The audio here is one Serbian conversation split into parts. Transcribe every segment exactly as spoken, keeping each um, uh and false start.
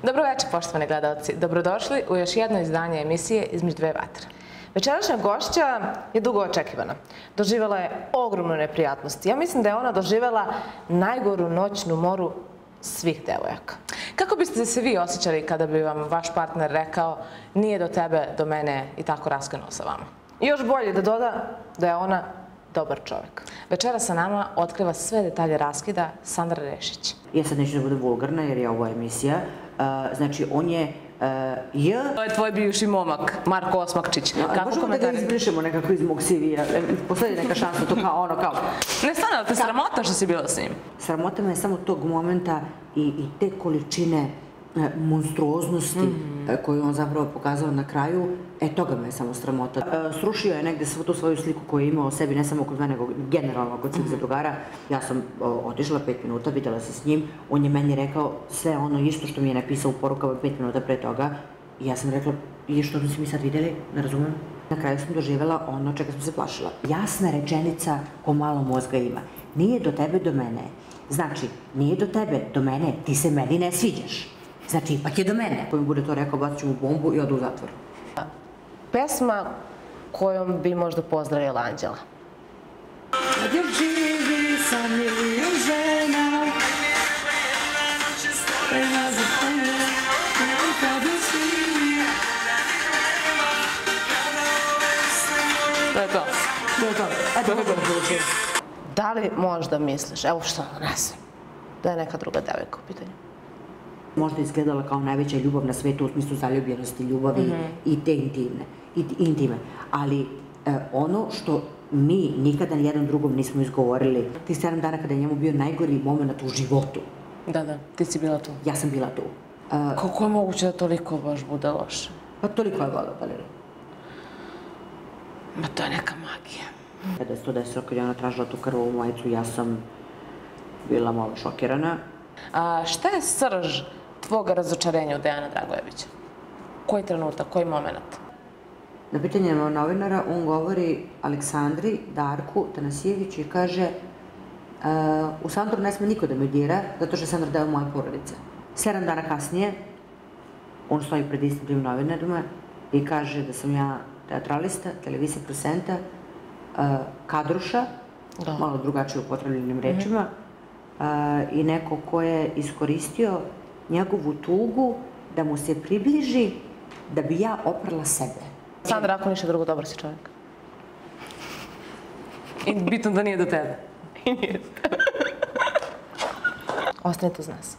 Dobro večer, poštovani gledalci. Dobrodošli u još jedno izdanje emisije Između dve vatre. Večerašnja gošća je dugo očekivana. Doživjela je ogromnu neprijatnost. Ja mislim da je ona doživjela najgoru noćnu moru svih devojaka. Kako biste se vi osjećali kada bi vam vaš partner rekao nije do tebe, do mene i tako raskinuo sa vama? I još bolje da doda da je ona dobar čovjek. Večera sa nama otkriva sve detalje raskida Sandra Rešić. Ja sad neću da budem vulgarna jer je ovo emisija. Znači, on je J... To je tvoj bivši momak, Marko Osmakčić. Možemo da ga izbrišemo nekako iz mog C V-a. Posledi neka šansa, to kao ono, kao... Ne stane, ali te sramota što si bila s njim? Sramota me je samo tog momenta i te količine monstruoznosti koju on zapravo pokazao na kraju, e, toga me je samo sramota. Srušio je negde svu tu svoju sliku koju je imao o sebi, ne samo kod mene, nego generalno kod svih zadrugara. Ja sam otišla pet minuta, videla se s njim, on je meni rekao sve ono isto što mi je napisao u porukama pet minuta pre toga i ja sam rekla, i što smo mi sad videli, ne razumem. Na kraju sam doživjela ono čega sam se plašila. Jasna rečenica ko malo mozga ima. Nije do tebe, do mene. Znači, nije do tebe, do mene, ti se meni ne sviđaš. Znači, ipak je do mene. Ko mi bude to rekao, bacit ću mu bombu i odu u zatvor. Pesma kojom bi možda pozdravila Anđela. Kad još živi sa milion žena, prema za tebe, kada živi. To je to. To je to. Ajde, kako da povučem. Da li možda misliš, evo što ono nesem, da je neka druga devojka u pitanju? Možda izgledala kao najveća ljubav na svetu u smislu zaljubljenosti, ljubavi i te intime. Ali ono što mi nikada nijednom drugom nismo izgovorili, tih sedam dana kada je njemu bio najgori moment u životu. Da, da, ti si bila tu. Ja sam bila tu. Kako je moguće da toliko baš bude loše? Pa toliko je voda palila. Ma to je neka magija. Kada se to desilo, kad je ona tražila tu krvovu majicu, ja sam bila malo šokirana. Šta je srž tvoga razočarenja u Dejana Dragojevića? Koji trenutak, koji moment? Na pitanje novinara on govori Aleksandri, Darku, Tanasijeviću i kaže u Sandru ne sme niko da me dira, zato što je Sandra deo moje porodice. Sedam dana kasnije on stoji pred istim tim novinarima i kaže da sam ja teatralista, televizija prosenta, kadruša, malo drugačije upotrebljenim rečima, i neko ko je iskoristio njegovu tugu da mu se približi da bi ja oprala sebe. Sandra, ako ništa drugo, dobar si čovjek. I bitno da nije do tebe. I nije do tebe. Ostanite uz nas.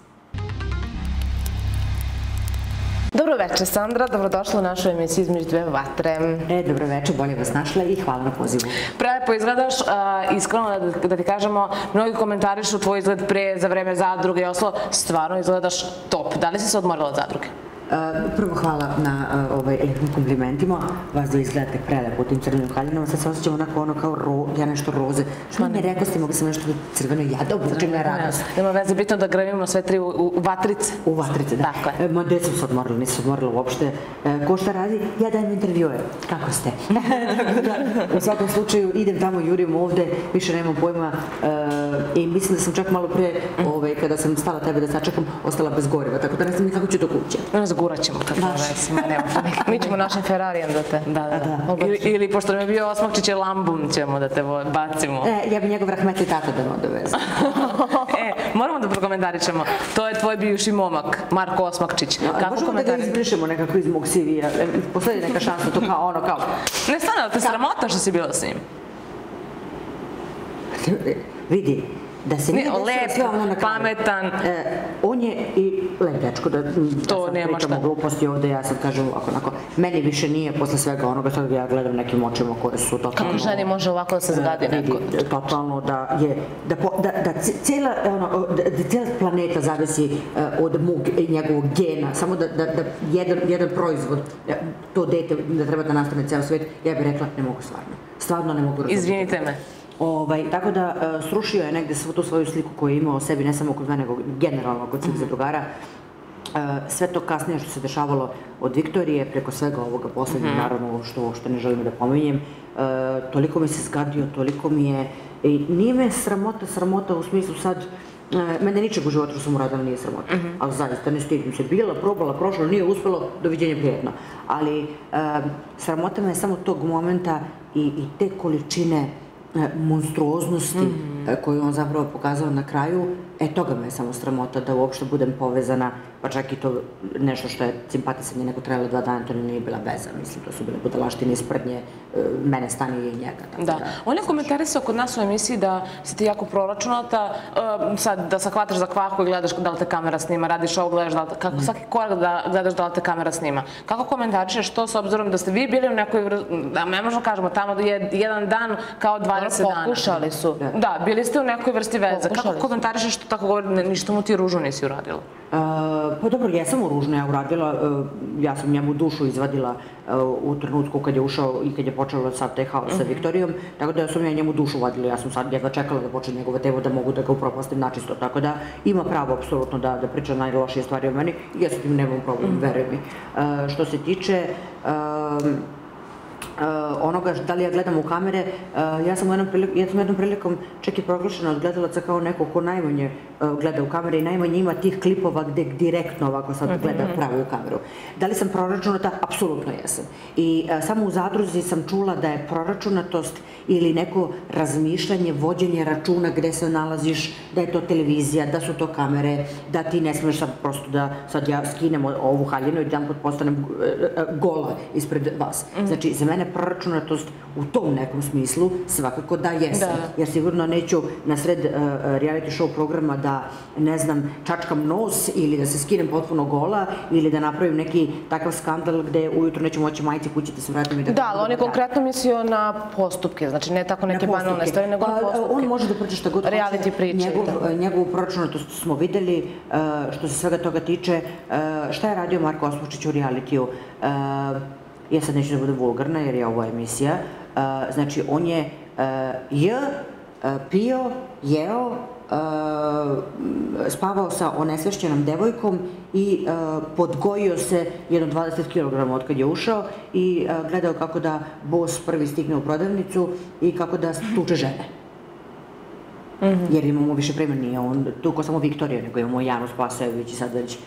Dobro večer, Sandra. Dobrodošla u našu emisiju Između dve vatre. E, dobro večer, bolje vas našla i hvala na pozivu. Prelepo izgledaš, iskreno da ti kažemo, mnogi komentarišu tvoj izgled pre, za vreme zadruge i oslo, stvarno izgledaš top. Da li si se odmorila od zadruge? Prvo hvala na lijepim komplimentima. Vas da izgledate prelepo u tim crvenim haljinama. Sad se osjećam onako ono kao ja nešto roze. Što mi rekao ste, mogu sam nešto crveno i ja da obučem na radost. Nema veze, bitno da gravimo sve tri u vatrice. U vatrice, da. Ma gde sam se odmorila, nisam se odmorila uopšte. Ko šta radi? Ja dajem intervjue. Kako ste? U svakom slučaju idem tamo, jurim ovde, više nemam pojma i mislim da sam čak malo pre, kada sam stala tebe da sačekam, ostala bez goriva, tako da ne znam ni kako ću do kuće. Zgurat ćemo kad povesimo, nema nikak. Mi ćemo našim Ferrarijem da te... Da, da, da. Ili, pošto nam je bio Osmakčić, je Lambum ćemo da te bacimo. Ja bi njegov rahmetli tata da me odoveze. E, moramo da prokomentaričemo. To je tvoj bivši momak, Marko Osmakčić. Možemo da ga izbrišemo nekako iz mog C V-a. Posledi neka šansa, to kao ono, kao... Ne stane, ali te sramota što si bila s njim? Vidi, da se nije desilo sve ono na kraju. Pametan. On je i lep dečko, da sad pričamo gluposti ovde, ja sad kažem ovako, onako, meni više nije posle svega onoga, sad ja gledam nekim očima koje su totalno... Kako ženi može ovako da se zgadi neko? Totalno da je, da cijela planeta zavisi od mog i njegovog gena, samo da jedan proizvod, to dete da treba da nastane ceo svet, ja bih rekla ne mogu stvarno, stvarno ne mogu razumjeti. Izvinite me. Tako da srušio je negde svu tu svoju sliku koju je imao o sebi, ne samo kod mene, nego generalno kod svih zadrugara. Sve to kasnije što se dešavalo od Viktorije, preko svega ovoga poslednjeg, naravno, što ne želim da pominjem, toliko mi se zgadio, toliko mi je... Nije me sramota, sramota u smislu sad Mene ničeg u životu što sam uradila nije sramota, ali zaista ne stidim se. Bila, probala, prošla, nije uspelo, doviđenja, prijetno. Ali sramota me je samo tog momenta i te količine monstruoznosti koju on zapravo pokazao na kraju, e toga me je samo sramota da uopšte budem povezana, pa čak i to nešto što je simpatisanje neko trajalo dva dana, to nije bila veza, mislim, to su bile budalaštine iz prdnje, mene stanje i njega. Da. On je komentarisao kod nas u emisiji da si ti jako proračunata, sad da se hvataš za kvaku i gledaš da li te kamera snima, radiš ovo, gledaš da li te, kako svaki korak da gledaš da li te kamera snima. Kako komentarišeš to s obzirom da ste vi bili u nekoj, da ne možemo kažemo, tamo je jedan dan kao dvadeset dana. Pokušali su. Da, bili ste u nekoj vrsti veze. Kako komentarišeš što tako govori, ništa mu ti ružno nisi uradila? Pa dobro, jesam mu ružno ja uradila, ja sam njemu dušu izvadila u trenutku kad je ušao i kad je počelo sad taj haos sa Viktorijom, tako da sam ja njemu dušu vadila, ja sam sad jedva čekala da počne njegova temu da mogu da ga upropastim načisto, tako da ima pravo apsolutno da priča najlošije stvari o meni, ja sa tim nemam problem, veruj mi. Što se tiče onoga da li ja gledam u kamere, ja sam jednom prilikom čak i proglašena od gledalaca kao neko ko najmanje gleda u kamere i najmanje ima tih klipova gde direktno ovako sad gleda pravi u kameru. Da li sam proračunata? Apsolutno jesam. I samo u zadruzi sam čula da je proračunatost ili neko razmišljanje, vođenje računa gde se nalaziš, da je to televizija, da su to kamere, da ti ne smeš sad prosto da sad ja skinem ovu haljinu i jedan put postanem gola ispred vas. Znači, za mene proračunatost u tom nekom smislu svakako da jesam. Jer sigurno neću na sred reality show programa da, ne znam, čačkam nos ili da se skinem potpuno gola ili da napravim neki takav skandal gde ujutro neću moći majice kući da se vratim i da... Da, ali on je konkretno mislio na postupke, znači ne tako neke banalne stvari, nego na postupke. On može da priča šta god hoće. Reality priče. Njegovu proračunatost smo videli, što se svega toga tiče. Šta je radio Marko Osmočić u realitiju? Ja sad neću da budem vulgarna jer je ovo emisija. Znači, on je j, pio, jeo, spavao sa onesvešćenom devojkom i podgojio se jedno dvadeset kilograma od kad je ušao i gledao kako da bos prvi stigne u prodavnicu i kako da tuče žene. Jer imamo više prema, nije on tuko samo Viktorija, nego imamo Janu Spasojević i sad već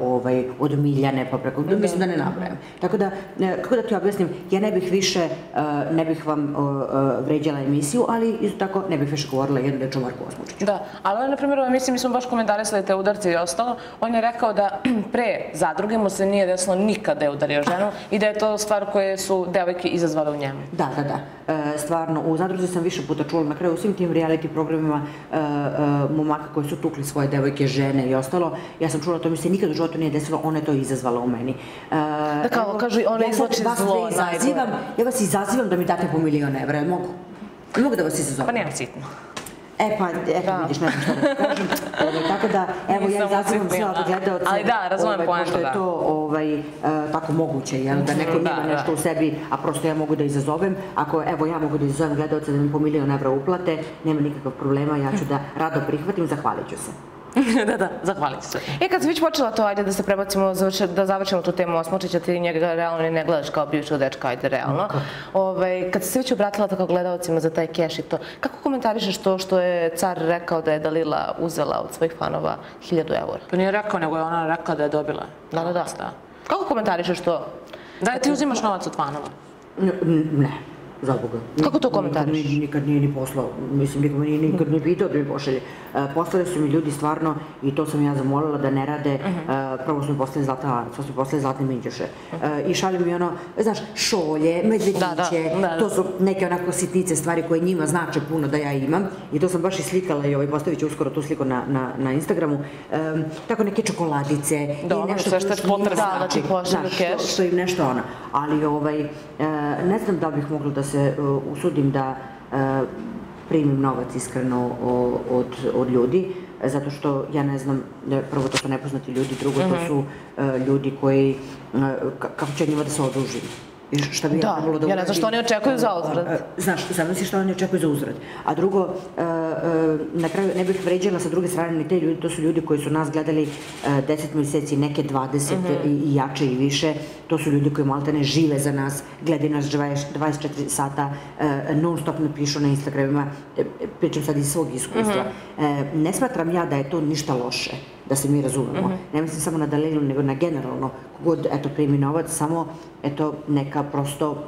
od Miljane pa preko, mislim da ne nabrajam. Tako da, kako da ti objasnim, ja ne bih više, ne bih vam vređala emisiju, ali isto tako ne bih više govorila jednu reč o Marku Osmočiću. Da, ali on, na primjer, u emisiji, mi smo baš komentarisali te udarce i ostalo, on je rekao da pre zadruge mu se nije desilo nikad da je udario ženu i da je to stvar koje su devojke izazvale u njemu. Da, da, da. Stvarno, u zadruzi sam više puta čula na kraju u svim tim reality programima momaka koji su tukli svoje devojke, žene i ostalo. Ja sam čula, to mi se nikad u životu nije desilo, ona je to izazvala u meni. Da kao, kažu, ona izlači zlo najgore. Ja vas izazivam da mi date po milion evra, jel mogu? Mogu da vas izazovem? Pa nemam sitno. E pa, eto vidiš, ne znam što da kažem. Tako da, evo, ja izazivam sve od gledalce. Ali da, razumem poenta, da. Pošto je to tako moguće, jel? Da neko ima nešto u sebi, a prosto ja mogu da izazovem. Ako, evo, ja mogu da izazovem gledalce da mi po milion evra uplate, nema nikakav problema, ja ću da rado prihvatim, zahvalit ću se. Da, da, zahvalit ću se. E, kad si već počela to, ajde da se prebacimo, da završimo tu temu Osmočića, ti njega realno ni ne gledaš kao bivšeg dečka, ajde, realno. Kad si se već obratila tako gledalcima za taj keš i to, kako komentarišeš to što je car rekao da je Dalila uzela od svojih fanova hiljadu eura? Pa nije rekao, nego je ona rekla da je dobila. Da, da, da. Kako komentarišeš to? Da ti uzimaš novac od fanova? Ne. Za Boga. Kako to komentariš? Nikad nije ni poslao, mislim, nikad nije pitao da mi pošalje. Poslali su mi ljudi stvarno, i to sam ja zamolila da ne rade, prvo su mi poslali zlatne lanac, to su mi poslali zlatne minđuše. I šalju mi ono, znaš, šolje, medvediće, to su neke onako sitnice stvari koje njima znače puno da ja imam. I to sam baš i slikala i postavit ću uskoro tu sliku na Instagramu. Tako neke čokoladice. Dobro, sve što je potrebno. Da, ti pošalju keš. Što im nešto ono. Ali ne znam da bih mogla da se usudim da primim novac iskreno od ljudi, zato što ja ne znam, prvo to su nepoznati ljudi, drugo to su ljudi koji, kako ću njima da se odužim. I šta bi ja Da, trebalo da ja ne znam što oni očekuju za uzvrat. Znaš, zamisli što oni očekuju za uzvrat. A drugo, na kraju ne bih vređala sa druge strane ni te ljudi, to su ljudi koji su nas gledali deset meseci, neke dvadeset i jače i više. To su ljudi koji maltene žive za nas, gledaju nas dvadeset četiri sata, non stop napišu na Instagramima, pričam sad iz svog iskustva. Ne smatram ja da je to ništa loše, da se mi razumemo. Ne mislim samo na Dalilu, nego na generalno. Kogod, eto, primi novac, samo, eto, neka prosto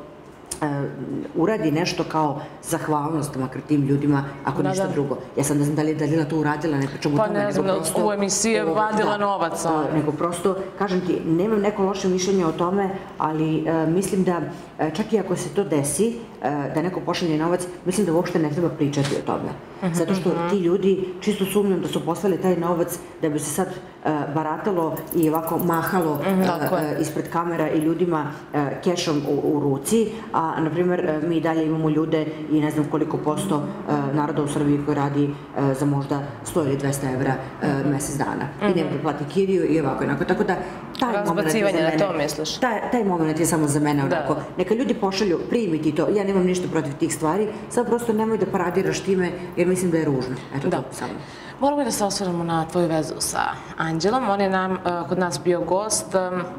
uradi nešto kao zahvalnost makar tim ljudima, ako ništa drugo. Ja sad ne znam da li je Dalila to uradila, ne pričam o tome. Pa ne znam, u emisiji je vadila novac. Nego prosto, kažem ti, nemam neko loše mišljenje o tome, ali mislim da čak i ako se to desi, da neko pošalje novac, mislim da uopšte ne treba pričati o tome. Zato što ti ljudi, čisto sumnjam da su poslali taj novac da bi se sad baratalo i ovako mahalo ispred kamera i ljudima kešom u ruci, a na primjer mi dalje imamo ljude i ne znam koliko posto naroda u Srbiji koji radi za možda sto ili dvesta evra mesec dana. I nema da plati kiriju i ovako onako. Tako da razbacivanje, na to misliš? Taj moment je samo za mene onako. Neka ljudi pošalju, primiti to. Ja nemam ništa protiv tih stvari, sad prosto nemoj da paradiraš time jer mislim da je ružno. Eto to samo. Moramo da se osvrnemo na tvoju vezu sa Anđelom. On je nam kod nas bio gost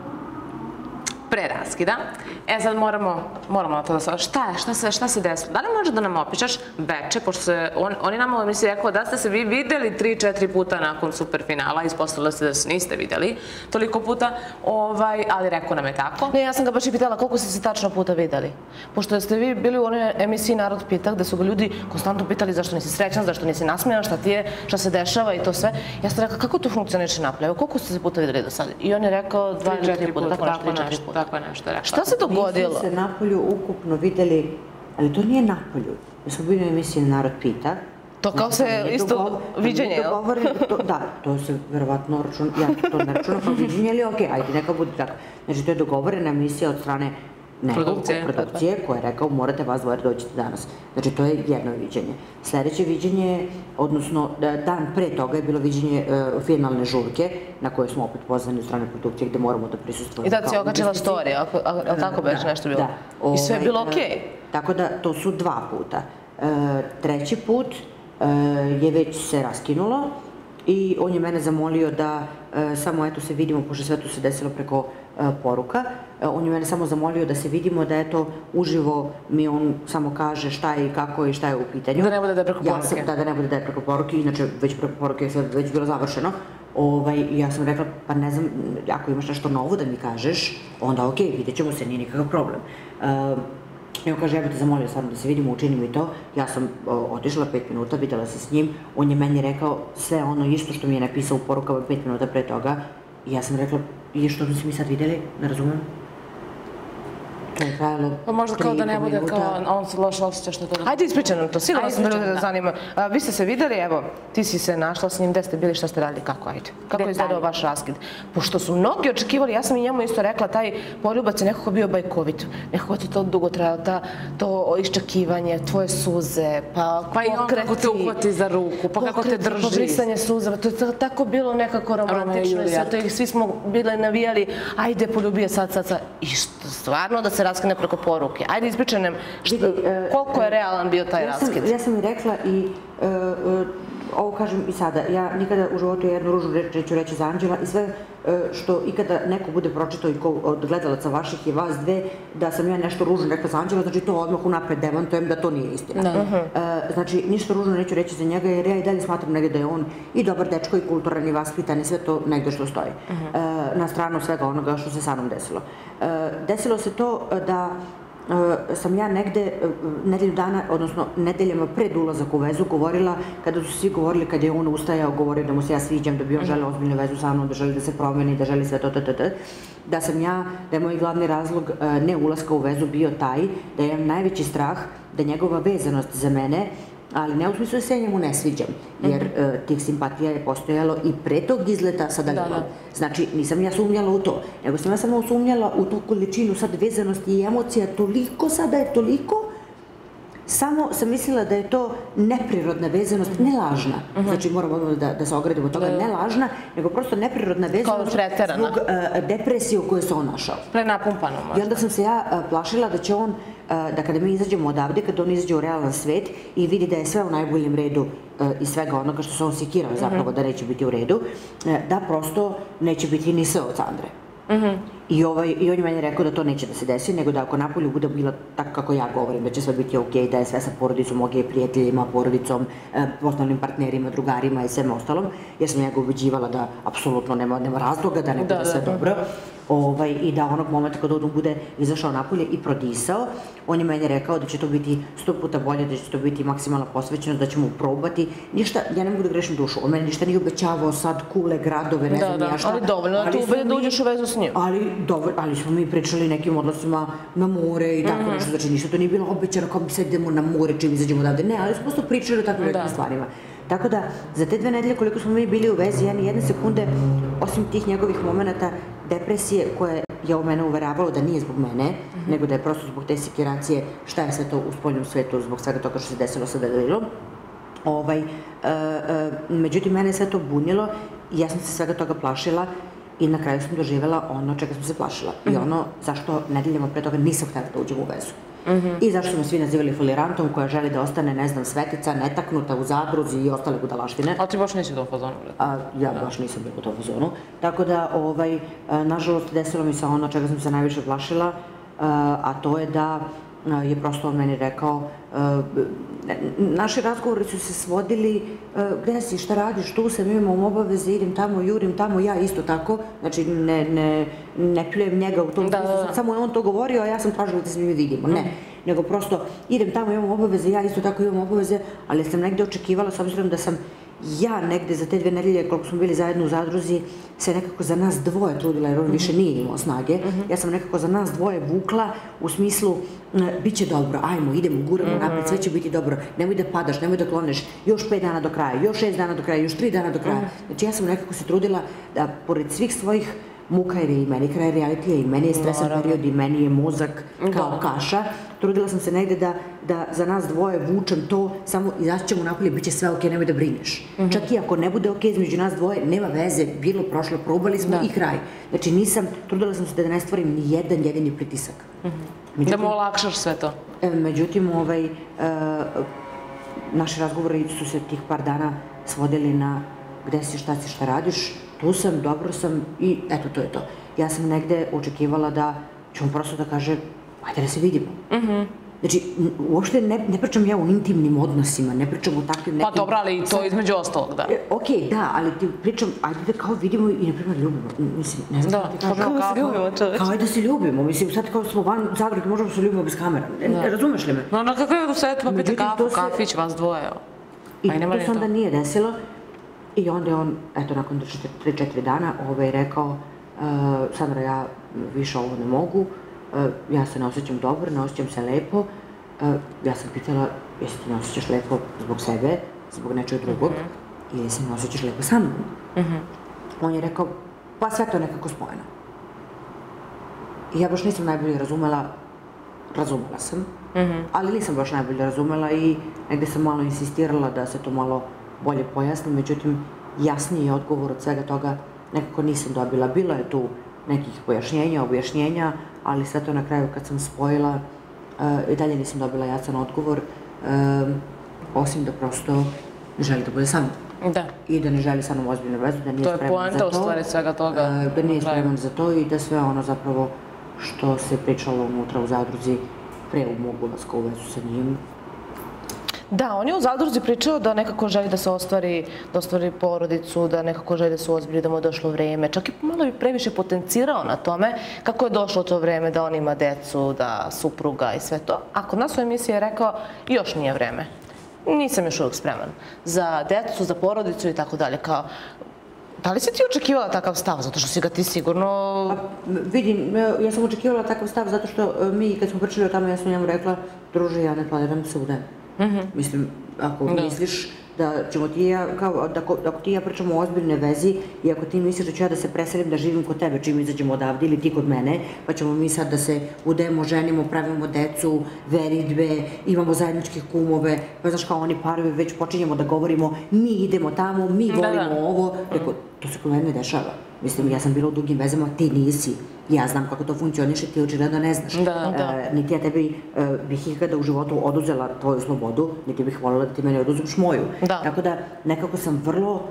pre raskida. E sad moramo, moramo na to da se... Šta je? Šta se, šta se desilo? Da li možeš da nam opišaš veče, pošto se, on, on je nam u emisiji rekao da ste se vi videli tri, četiri puta nakon superfinala, ispostavilo se da se niste videli toliko puta, ovaj, ali rekao nam je tako. Ne, ja sam ga baš i pitala koliko ste se tačno puta videli. Pošto ste vi bili u onoj emisiji Narod pita, gde su ga ljudi konstantno pitali zašto nisi srećan, zašto nisi nasmejan, šta ti je, šta se dešava i to sve. Ja sam rekla kako to funkcioniše napolje, koliko ste se puta videli do sada? I on je rekao dva ili tri puta, tako nešto, tri, četiri puta. Tako je nešto rekao. Šta se dogodilo? Mi smo se napolju ukupno videli, ali to nije napolju. Mi smo bili u emisiji Narod pita. To kao se isto viđenje, jel? Da, to se verovatno računa, ja to ne računam kao viđenje, ali okej, ajde, neka bude tako. Znači, to je dogovorena emisija od strane nekog produkcije koja je rekao morate vas dvoje dođete danas. Znači, to je jedno viđenje. Sledeće viđenje, odnosno dan pre toga je bilo viđenje finalne žurke na koje smo opet pozvani od strane produkcije gde moramo da prisustvujemo. I da si okačila story, ali tako već nešto bilo? I sve je bilo okej? Tako da, to su dva puta. Treći put je već se raskinulo i on je mene zamolio da samo eto se vidimo, pošto sve to se desilo preko poruka. On je mene samo zamolio da se vidimo, da eto uživo mi on samo kaže šta je i kako je i šta je u pitanju. Da ne bude da je preko poruke. Da, da ne bude da je preko poruke, inače već preko poruke je sve već bilo završeno. Ja sam rekla, pa ne znam, ako imaš nešto novo da mi kažeš, onda okej, vidjet ćemo se, nije nikakav problem. I on kaže, ja bih te zamolio stvarno da se vidimo, učinimo i to. Ja sam otišla pet minuta, videla se s njim. On je meni rekao sve ono isto što mi je napisao u porukama pet minuta pre toga. I ja sam rekla, i što smo se mi sad videli, ne razumem. To je trajalo pa možda kao da ne bude kao on se loše osjeća što to... Hajde ispričaj nam to, sigurno sam da ljudi zanima. Vi ste se videli, evo, ti si se našla s njim, gde ste bili, šta ste radili, kako, ajde? Kako je izgledao vaš raskid? Pošto su mnogi očekivali, ja sam i njemu isto rekla, taj poljubac je nekako bio bajkovit. Nekako ti to dugo trajalo, to iščekivanje, tvoje suze, pa pokreti... Pa i on kako te uhvati za ruku, pa kako te drži. Pobrisanje suza, to je tako bilo nekako romantično i sve smo bile navijali, ajde, poljubi je sad, sad, sad. I stvarno da se raskine preko poruke. Ajde, ispričaj nam koliko je realan bio taj raskid. Ja sam i rekla i ovo kažem i sada. Ja nikada u životu jednu ružnu reč neću reći za Anđela i sve što ikada neko bude pročitao od gledalaca vaših i vas dve da sam ja nešto ružno rekla za Anđela, znači to odmah unapred demantujem da to nije istina. Znači, ništa ružno neću reći za njega jer ja i dalje smatram negdje da je on i dobar dečko i kulturan i vaspitan i sve to negdje što stoji. Na stranu svega onoga što se sa mnom desilo. Desilo se to da sam ja negde nedelju dana, odnosno nedeljama pred ulazak u vezu govorila, kada su svi govorili, kada je on ustajao, govorio da mu se ja sviđam, da bi on želeo ozbiljnu vezu sa mnom, da želi da se promeni, da želi sve to, to, to, to, da sam ja, da je moj glavni razlog ne ulaska u vezu bio taj, da imam najveći strah da njegova vezanost za mene, ali ne u smislu da se ja njemu ne sviđam, jer tih simpatija je postojalo i pre tog izleta sa Dalilom. Znači, nisam ja sumnjala u to, nego sam ja samo sumnjala u tu količinu sad vezanosti i emocija, toliko sada je toliko, Samo sam mislila da je to neprirodna vezanost, ne lažna. Znači, moramo da, da se ogradimo od toga, ne lažna, nego prosto neprirodna vezanost zbog uh, depresije u kojoj se on našao. Prenapumpano možda. I onda sam se ja uh, plašila da će on, uh, da kada mi izađemo odavde, kada on izađe u realan svet i vidi da je sve u najboljem redu uh, i svega onoga što se on sikirao zapravo da neće biti u redu, uh, da prosto neće biti ni sve od Sandre. I, ovaj, I on je meni rekao da to neće da se desi, nego da ako napolju bude bilo tako kako ja govorim, da će sve biti okej, da je sve sa porodicom okej, prijateljima, porodicom, poslovnim partnerima, drugarima i svem ostalom, jer sam njega ubeđivala da apsolutno nema, nema razloga, da ne bude sve dobro. Ovaj, I da onog momenta kada on bude izašao napolje i prodisao, on je meni rekao da će to biti sto puta bolje, da će to biti maksimalna posvećenost, da ćemo probati. Ništa, ja ne mogu da grešim dušu, on meni ništa nije obećavao sad kule, gradove, ne znam da, ja šta. ali dovoljno da tu ubedi da uđeš u vezu s njim. Ali, dobro, ali smo mi pričali nekim odlasima na more i tako nešto, znači ništa to nije bilo obećano kao mi sad idemo na more čim izađemo odavde, ne, ali smo prosto pričali o takvim nekim stvarima. Tako da, za te dve nedelje koliko smo mi bili u vezi, ja ni jedne sekunde, osim tih njegovih momenta depresije koje je u mene uveravalo da nije zbog mene, nego da je prosto zbog te sikiracije šta je sve to u spoljnom svetu, zbog svega toga što se desilo sa Vedelilom. Ovaj, e, e, međutim, mene je sve to bunilo i ja sam se svega toga plašila i na kraju sam doživjela ono čega sam se plašila i ono zašto nedeljama pre toga nisam htjela da uđem u vezu. I zašto su me svi nazivali folirantom koja želi da ostane, ne znam, svetica, netaknuta u zadruzi i ostale budalaštine. A ti baš nisi u tom fazonu, bre? A ja baš nisam bila u tom fazonu. Tako da, ovaj, nažalost, desilo mi se ono čega sam se najviše plašila, a to je da je prosto on meni rekao, naši razgovori su se svodili, gde si, šta radiš, tu sam, imam obaveze, idem tamo, jurim tamo, ja isto tako, znači ne, ne, ne pljujem njega u tom smislu, samo je on to govorio, a ja sam tražila da se mi vidimo, ne, nego prosto idem tamo, imam obaveze, ja isto tako imam obaveze, ali sam negde očekivala, s obzirom da sam ja negde za te dve nedelje, koliko smo bili zajedno u zadruzi, se nekako za nas dvoje trudila, jer on više nije imao snage. Ja sam nekako za nas dvoje vukla u smislu, bit će dobro, ajmo, idemo, guramo napred, sve će biti dobro, nemoj da padaš, nemoj da kloneš, još pet dana do kraja, još šest dana do kraja, još tri dana do kraja. Znači ja sam nekako se trudila da, pored svih svojih muka, jer je i meni kraj realitija, i meni je stresan period, i meni je mozak kao kaša. Trudila sam se negde da, da za nas dvoje vučem to, samo izaći ćemo napolje, bit će sve okej, nemoj da brineš. Čak i ako ne bude okej između nas dvoje, nema veze, bilo, prošlo, probali smo i kraj. Znači nisam, trudila sam se da ne stvorim ni jedan jedini pritisak. Da mu olakšaš sve to. Međutim, ovaj, naši razgovori su se tih par dana svodili na gde si, šta si, šta radiš, tu sam, dobro sam i eto, to je to. Ja sam negde očekivala da ću mu prosto da kaže, ajde da se vidimo. Znači, uopšte ne pričam ja o intimnim odnosima, ne pričam o takvim nekim... Pa dobro, ali i to između ostalog, da. Okej, da, ali ti pričam, ajde da kao vidimo i, na primjer, ljubimo. Mislim, ne znam kako ti kažem. Da, kao se ljubimo, čoveč. Kao ajde da se ljubimo. Mislim, sad kao smo van zadruge, možemo se ljubimo bez kamera. Razumeš li me? No, na kakve u svetu, pa pite kafu, kafić, vas dvoje, evo. I to se onda nije desilo. I onda je on, eto, nakon tri četiri dana, ovaj, rekao, Sandra, ja više ovo ne mogu, ja se ne osjećam dobro, ne osjećam se lepo. Ja sam pitala, jesi ti ne osjećaš lepo zbog sebe, zbog nečeg drugog, ili se ne osjećaš lepo sa mnom? On je rekao, pa sve to nekako spojeno. I ja baš nisam najbolje razumela, razumela sam, ali nisam baš najbolje razumela i negde sam malo insistirala da se to malo bolje pojasni, međutim, jasniji odgovor od svega toga nekako nisam dobila. Bilo je tu nekih pojašnjenja, objašnjenja, ali sve to na kraju kad sam spojila i dalje nisam dobila jasan odgovor, osim da prosto ne želi da bude sa mnom. Da. I da ne želi sa mnom ozbiljnu vezu, da nije spreman za to. To je poenta u stvari svega toga. Da nije spreman za to i da sve ono zapravo što se pričalo unutra u zadruzi pre u mog ulaska u vezu sa njim. Da, on je u zadruzi pričao da nekako želi da se ostvari, da ostvari porodicu, da nekako želi da se ozbilji, da mu je došlo vreme. Čak i malo bi previše potencirao na tome kako je došlo to vreme da on ima decu, da supruga i sve to. A kod nas u emisiji je rekao, još nije vreme. Nisam još uvijek spreman za decu, za porodicu i tako dalje. Kao, da li si ti očekivala takav stav? Zato što si ga ti sigurno... Vidim, ja sam očekivala takav stav zato što mi, kad smo pričali o tamo, ja sam njemu rekla, druže, ja ne planiram da se udajem. Mislim, ako misliš da ćemo ti i ja, kao, da ako, ako ti i ja pričamo o ozbiljnoj vezi i ako ti misliš da ću ja da se preselim da živim kod tebe čim izađemo odavde ili ti kod mene, pa ćemo mi sad da se udemo, ženimo, pravimo decu, veridbe, imamo zajedničkih kumove, pa znaš kao oni parovi, već počinjemo da govorimo, mi idemo tamo, mi volimo ovo, rekao, to se kod mene ne dešava. Mislim, ja sam bila u dugim vezama, ti nisi. Ja znam kako to funkcioniše, ti očigledno ne znaš. Niti ja tebi bih ikada u životu oduzela tvoju slobodu, niti bih voljela da ti mene oduzmeš moju. Tako da, nekako sam vrlo,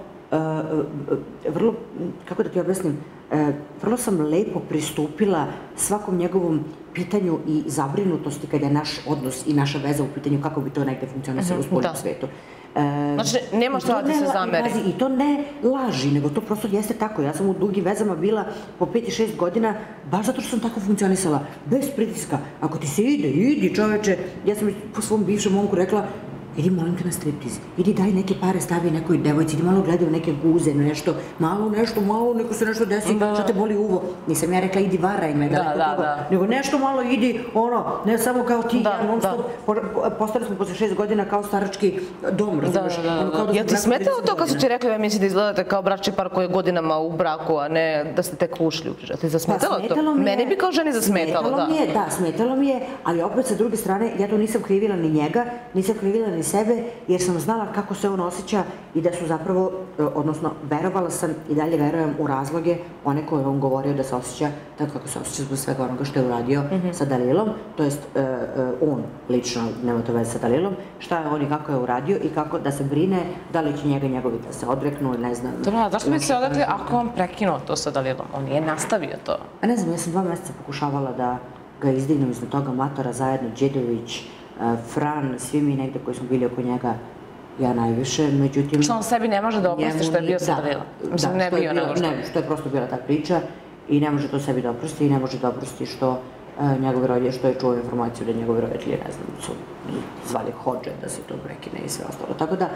vrlo, kako da ti objasnim, vrlo sam lepo pristupila svakom njegovom pitanju i zabrinutosti kada je naš odnos i naša veza u pitanju kako bi to negde funkcionisalo u spoljnom svetu. Znači, nema što da se zameri. I to ne laži, nego to prosto jeste tako. Ja sam u dugim vezama bila po pet i šest godina, baš zato što sam tako funkcionisala, bez pritiska. Ako ti se ide, idi čoveče. Ja sam po svom bivšem momku rekla, idi molim te na striptiz, idi daj neke pare stavi nekoj devojci, idi malo gledaju neke guze, nešto, malo nešto, malo, neko se nešto desi, što te boli uvo. Nisam ja rekla idi varaj me, daleko toga, nego nešto malo idi, ono, ne samo kao ti, ja non stop, postali smo posle šest godina kao starački dom, razumeš? Jel ti smetalo to kad su ti rekli, ja mislim da izgledate kao bračni par koji je godinama u braku, a ne da ste tek ušli? Jel ti zasmetalo to? Meni bi kao ženi zasmetalo, da. Smetalo mi je, da, smetalo mi je, ali opet sa druge strane, ja to nisam krivila ni njega, nisam krivila ni sebe, jer sam znala kako se on osjeća i da su zapravo, odnosno, verovala sam i dalje verujem u razloge one koje on govorio da se osjeća tako kako se osjeća zbog svega onoga što je uradio sa Dalilom, to jest on lično, nema to veze sa Dalilom, šta je on i kako je uradio i kako da se brine da li će njega njegovi da se odreknu, ne znam. Dobro, a zašto bi se odrekli ako on prekinuo to sa Dalilom? On nije nastavio to. A ne znam, ja sam dva meseca pokušavala da ga izdignem iznad toga matora zajedno, Đedović, Fran, svi mi negde koji smo bili oko njega, ja najviše, međutim... Što on sebi ne može da oprosti što je bio sa Dalilom? Mislim, ne bio nego što... Ne, što je prosto bila ta priča i ne može to sebi da oprosti i ne može da oprosti što njegovi roditelji, što je čuo informaciju da njegovi roditelji, ne znam, su zvali Hodže da se to prekine i sve ostalo. Tako da,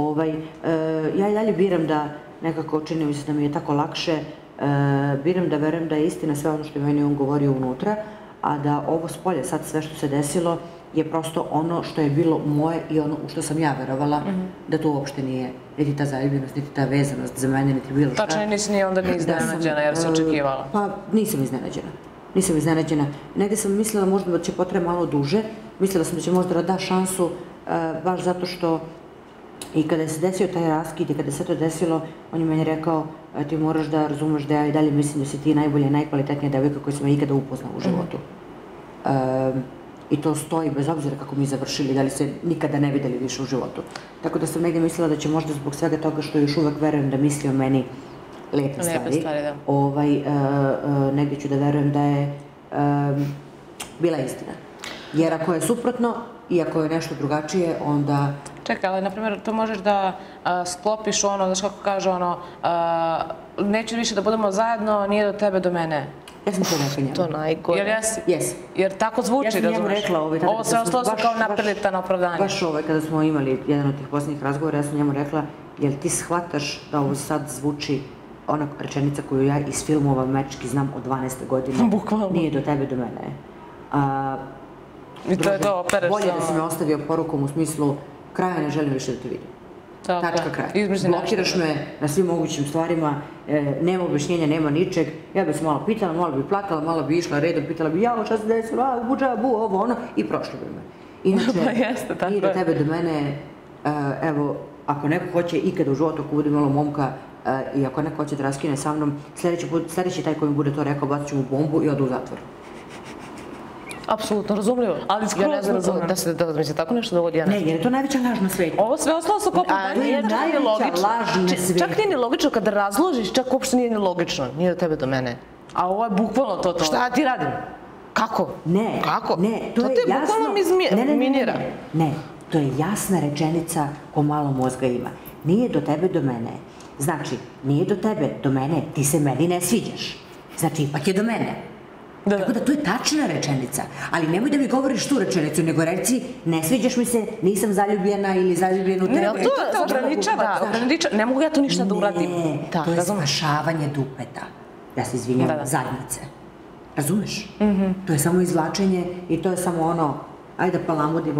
ja i dalje biram da nekako čini mi se da mi je tako lakše, biram da verujem da je istina sve ono što je meni on govorio unutra, a da ovo spolje, sad sve što se desilo, je prosto ono što je bilo moje i ono u što sam ja verovala, da to uopšte nije niti ta zaljubljenost, niti ta vezanost za mene, niti bilo šta. Tačno nisi ni onda ni iznenađena jer si očekivala? Pa nisam iznenađena. Nisam iznenađena. Negde sam mislila možda da će potrebe malo duže, mislila sam da će možda da da šansu, baš zato što i kada se desio taj raskid i kada se to desilo, on je meni rekao, ti moraš da razumeš da ja i dalje mislim da si ti najbolja i najkvalitetnija devojka koju sam ikada upoznala u životu. I to stoji bez obzira kako mi završili, da li se nikada ne videli više u životu. Tako da sam negde mislila da će možda zbog svega toga što još uvek verujem da misli o meni lepe stvari, negde ću da verujem da je bila istina. Jer ako je suprotno i ako je nešto drugačije, onda... Čekaj, ali, na primjer, to možeš da sklopiš ono, znaš kako kaže ono, neću više da budemo zajedno, nije do tebe, do mene. Ja sam to rekla njemu. To najgore. Jer jesi? Jesi. Jer tako zvuči, razumeš? Ovo sve ostalo su kao napredita na opravdanje. Baš ovo, kada smo imali jedan od tih posljednjih razgovora, ja sam njemu rekla, jel ti shvataš da ovo sad zvuči ona rečenica koju ja iz filmova mečki znam od dvanaeste godine. Bukvalno. Nije do tebe, do mene. I to je to, opereš samo. Bolje da si me ostavio porukom u smislu kraja ne želim više da te vidim. Tačka kraj. Blokiraš me na svim mogućim stvarima, nema objašnjenja, nema ničeg. Ja bih se malo pitala, malo bih plakala, malo bih išla redom, pitala bih jao šta se desilo, a buđa, bu, ovo, ono, i prošlo bi me. Inače, nije do tebe, do mene, evo, ako neko hoće ikada u životu, ako bude malo momka i ako neko hoće da raskine sa mnom, sljedeći taj koji mi bude to rekao, bacit ću mu bombu i odu u zatvor. Apsolutno, razumljivo. Ali skroz razumljivo. Da mi se tako nešto dogodi, ja ne znam. Ne, jer je to najveća laž na svijetu. Ovo sve ostalo su kao A to je najveća laž na svijetu. Čak nije ni logično kada razložiš, čak uopšte nije ni logično. Nije do tebe, do mene. A ovo je bukvalno to to. Šta ti radim? Kako? Ne. Kako? Ne, to te bukvalno minira. Ne, to je jasna rečenica ko malo mozga ima. Nije do tebe, do mene. Znači, nije do tebe, do mene, ti se meni ne sviđaš. Znači, ipak je do mene. Tako da to je tačna rečenica, ali nemoj da mi govoriš tu rečenicu, nego reci ne sviđaš mi se, nisam zaljubljena ili zaljubljen u tebe. Ne, to te ograničava, ne mogu ja tu ništa da uradim. Ne, to je spašavanje dupeta, ja se izvinjam, zadnjice. Razumeš? To je samo izvlačenje i to je samo ono, ajde palamudimo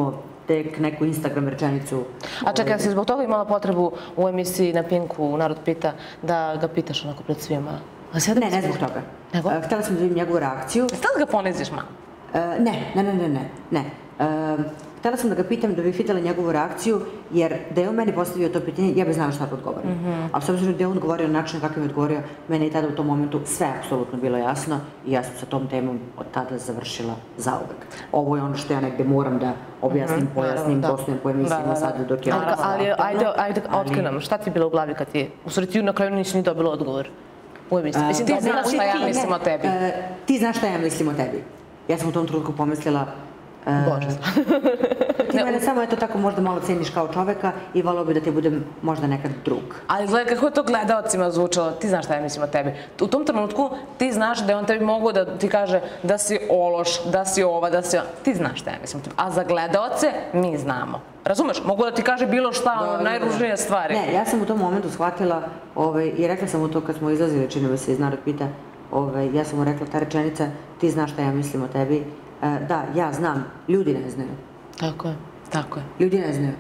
tek neku Instagram rečenicu. A čekaj, si zbog toga imala potrebu u emisiji na Pinku, Narod pita, da ga pitaš onako pred svima? Ne, ne zbog toga. Nego? Htela sam da vidim njegovu reakciju. Htela da ga poniziš malo? Ne, ne, ne, ne, ne, ne. Htela sam da ga pitam da bih videla njegovu reakciju, jer da je on meni postavio to pitanje, ja bih znala šta da odgovorim. Ali s obzirom da je on odgovorio na način kakav je odgovorio, meni je tada u tom momentu sve apsolutno bilo jasno i ja sam sa tom temom od tada završila zauvek. Ovo je ono što ja negde moram da objasnim, pojasnim, gostujem po emisijama sad dok je... Ali ajde, otkri nam, šta ti je bilo u glavi kad ti... U stvari ti na kraju nisi ni dobila odgovor u emisiji. Mislim, ti znaš šta ja mislim o tebi. Ti znaš šta ja mislim o tebi. Ja sam u tom trenutku pomislila Bože. Ti mene samo eto tako možda malo ceniš kao čoveka i volao bi da ti budem možda nekad drug. Ali gledaj kako je to gledaocima zvučalo, ti znaš šta ja mislim o tebi. U tom trenutku ti znaš da je on tebi mogu da ti kaže da si ološ, da si ova, da si... Ti znaš šta ja mislim o tebi. A za gledaoce mi znamo. Razumeš? Mogu da ti kaže bilo šta, najružnije stvari. Ne, ja sam u tom momentu shvatila i rekla sam mu to kad smo izlazili, čini mi se iz Narod pita, ja sam mu rekla ta rečenica, ti znaš šta ja mislim o tebi. Da, ja znam, ljudi ne znaju. Tako je, tako je. Ljudi ne znaju.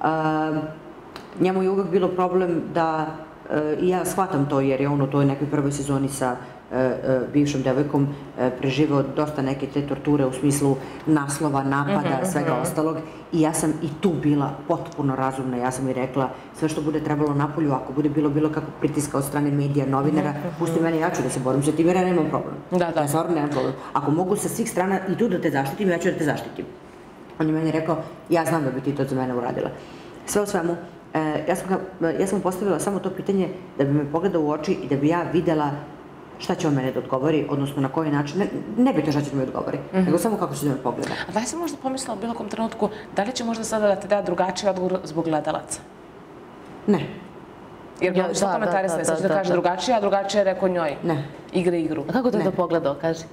Njemu je uvek bilo problem da, i ja shvatam to jer je on u toj nekoj prvoj sezoni sa bivšom devojkom preživao dosta neke te torture u smislu naslova, napada, svega ostalog. I ja sam i tu bila potpuno razumna. Ja sam i rekla sve što bude trebalo napolju, ako bude bilo bilo kako pritiska od strane medija, novinara, pusti mene, ja ću da se borim sa tim jer ja nemam problem. Da, da. Ja stvarno nemam problem. Ako mogu sa svih strana i tu da te zaštitim, ja ću da te zaštitim. On je meni rekao, ja znam da bi ti to za mene uradila. Sve u svemu, ja sam mu postavila samo to pitanje da bi me pogledao u oči i da bi ja videla šta će on mene da odgovori, odnosno na koji način, ne bi to šta će da mi odgovori, nego samo kako će da me pogleda. A da li si možda pomislila u bilo kom trenutku, da li će možda sada da te da drugačiji odgovor zbog gledalaca? Ne. Jer bilo što komentarisali, sad će da kaže drugačije, a drugačije je rekao njoj. Ne. Igra igru. A kako te to pogledao, kaži?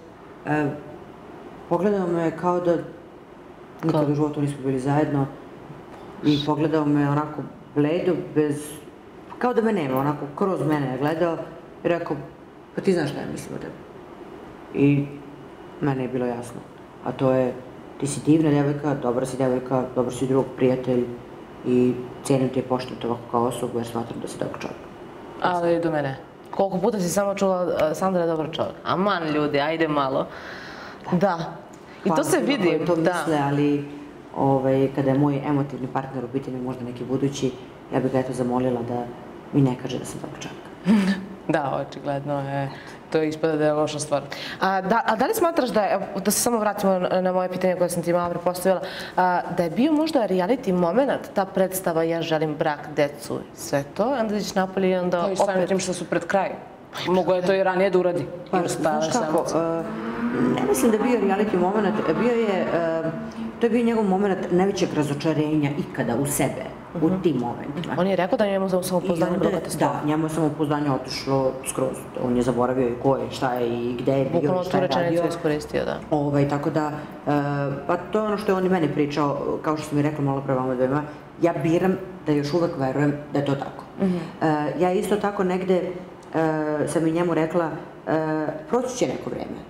Pogledao me kao da nikad u životu nismo bili zajedno i pogledao me onako bledo, bez... kao da me nema, onako kroz mene je gledao i rekao, pa ti znaš šta ja mislim o tebi. I mene je bilo jasno. A to je, ti si divna devojka, dobra si devojka, dobar si drug, prijatelj i cenim te i poštujem te ovako kao osobu jer smatram da si dobar čovjek. Ali i do mene. Koliko puta si samo čula Sandra je dobar čovjek? Aman ljudi, ajde malo. Da. I to se vidi. Hvala to misle, ali kada je moj emotivni partner u pitanju, možda neki budući, ja bih ga eto zamolila da mi ne kaže da sam dobar čovjek. Da, očigledno je. To ispada da je loša stvar. A da li smatraš da, da se samo vratimo na moje pitanje koje sam ti malo prepostavila, da je bio možda reality moment, ta predstava ja želim brak, decu i sve to, onda ideš napolje i onda opet... To je samim tim što su pred kraj. Mogu je to i ranije da uradi. Pa, znaš kako, ne mislim da je bio reality moment, bio je, to je bio njegov moment najvećeg razočarenja ikada u sebe, u tim momentima. On je rekao da njemu za samopouzdanje bilo katastrofa. Da, njemu je samopouzdanje otišlo skroz. On je zaboravio i ko je, šta je i gde je bio, šta je radio. Bukvalno tu rečenicu iskoristio, da. Tako da, pa to je ono što je on i meni pričao, kao što sam i rekla malo pre vama dvema, ja biram da još uvek verujem da je to tako. Ja isto tako negde sam i njemu rekla, proći će neko vreme.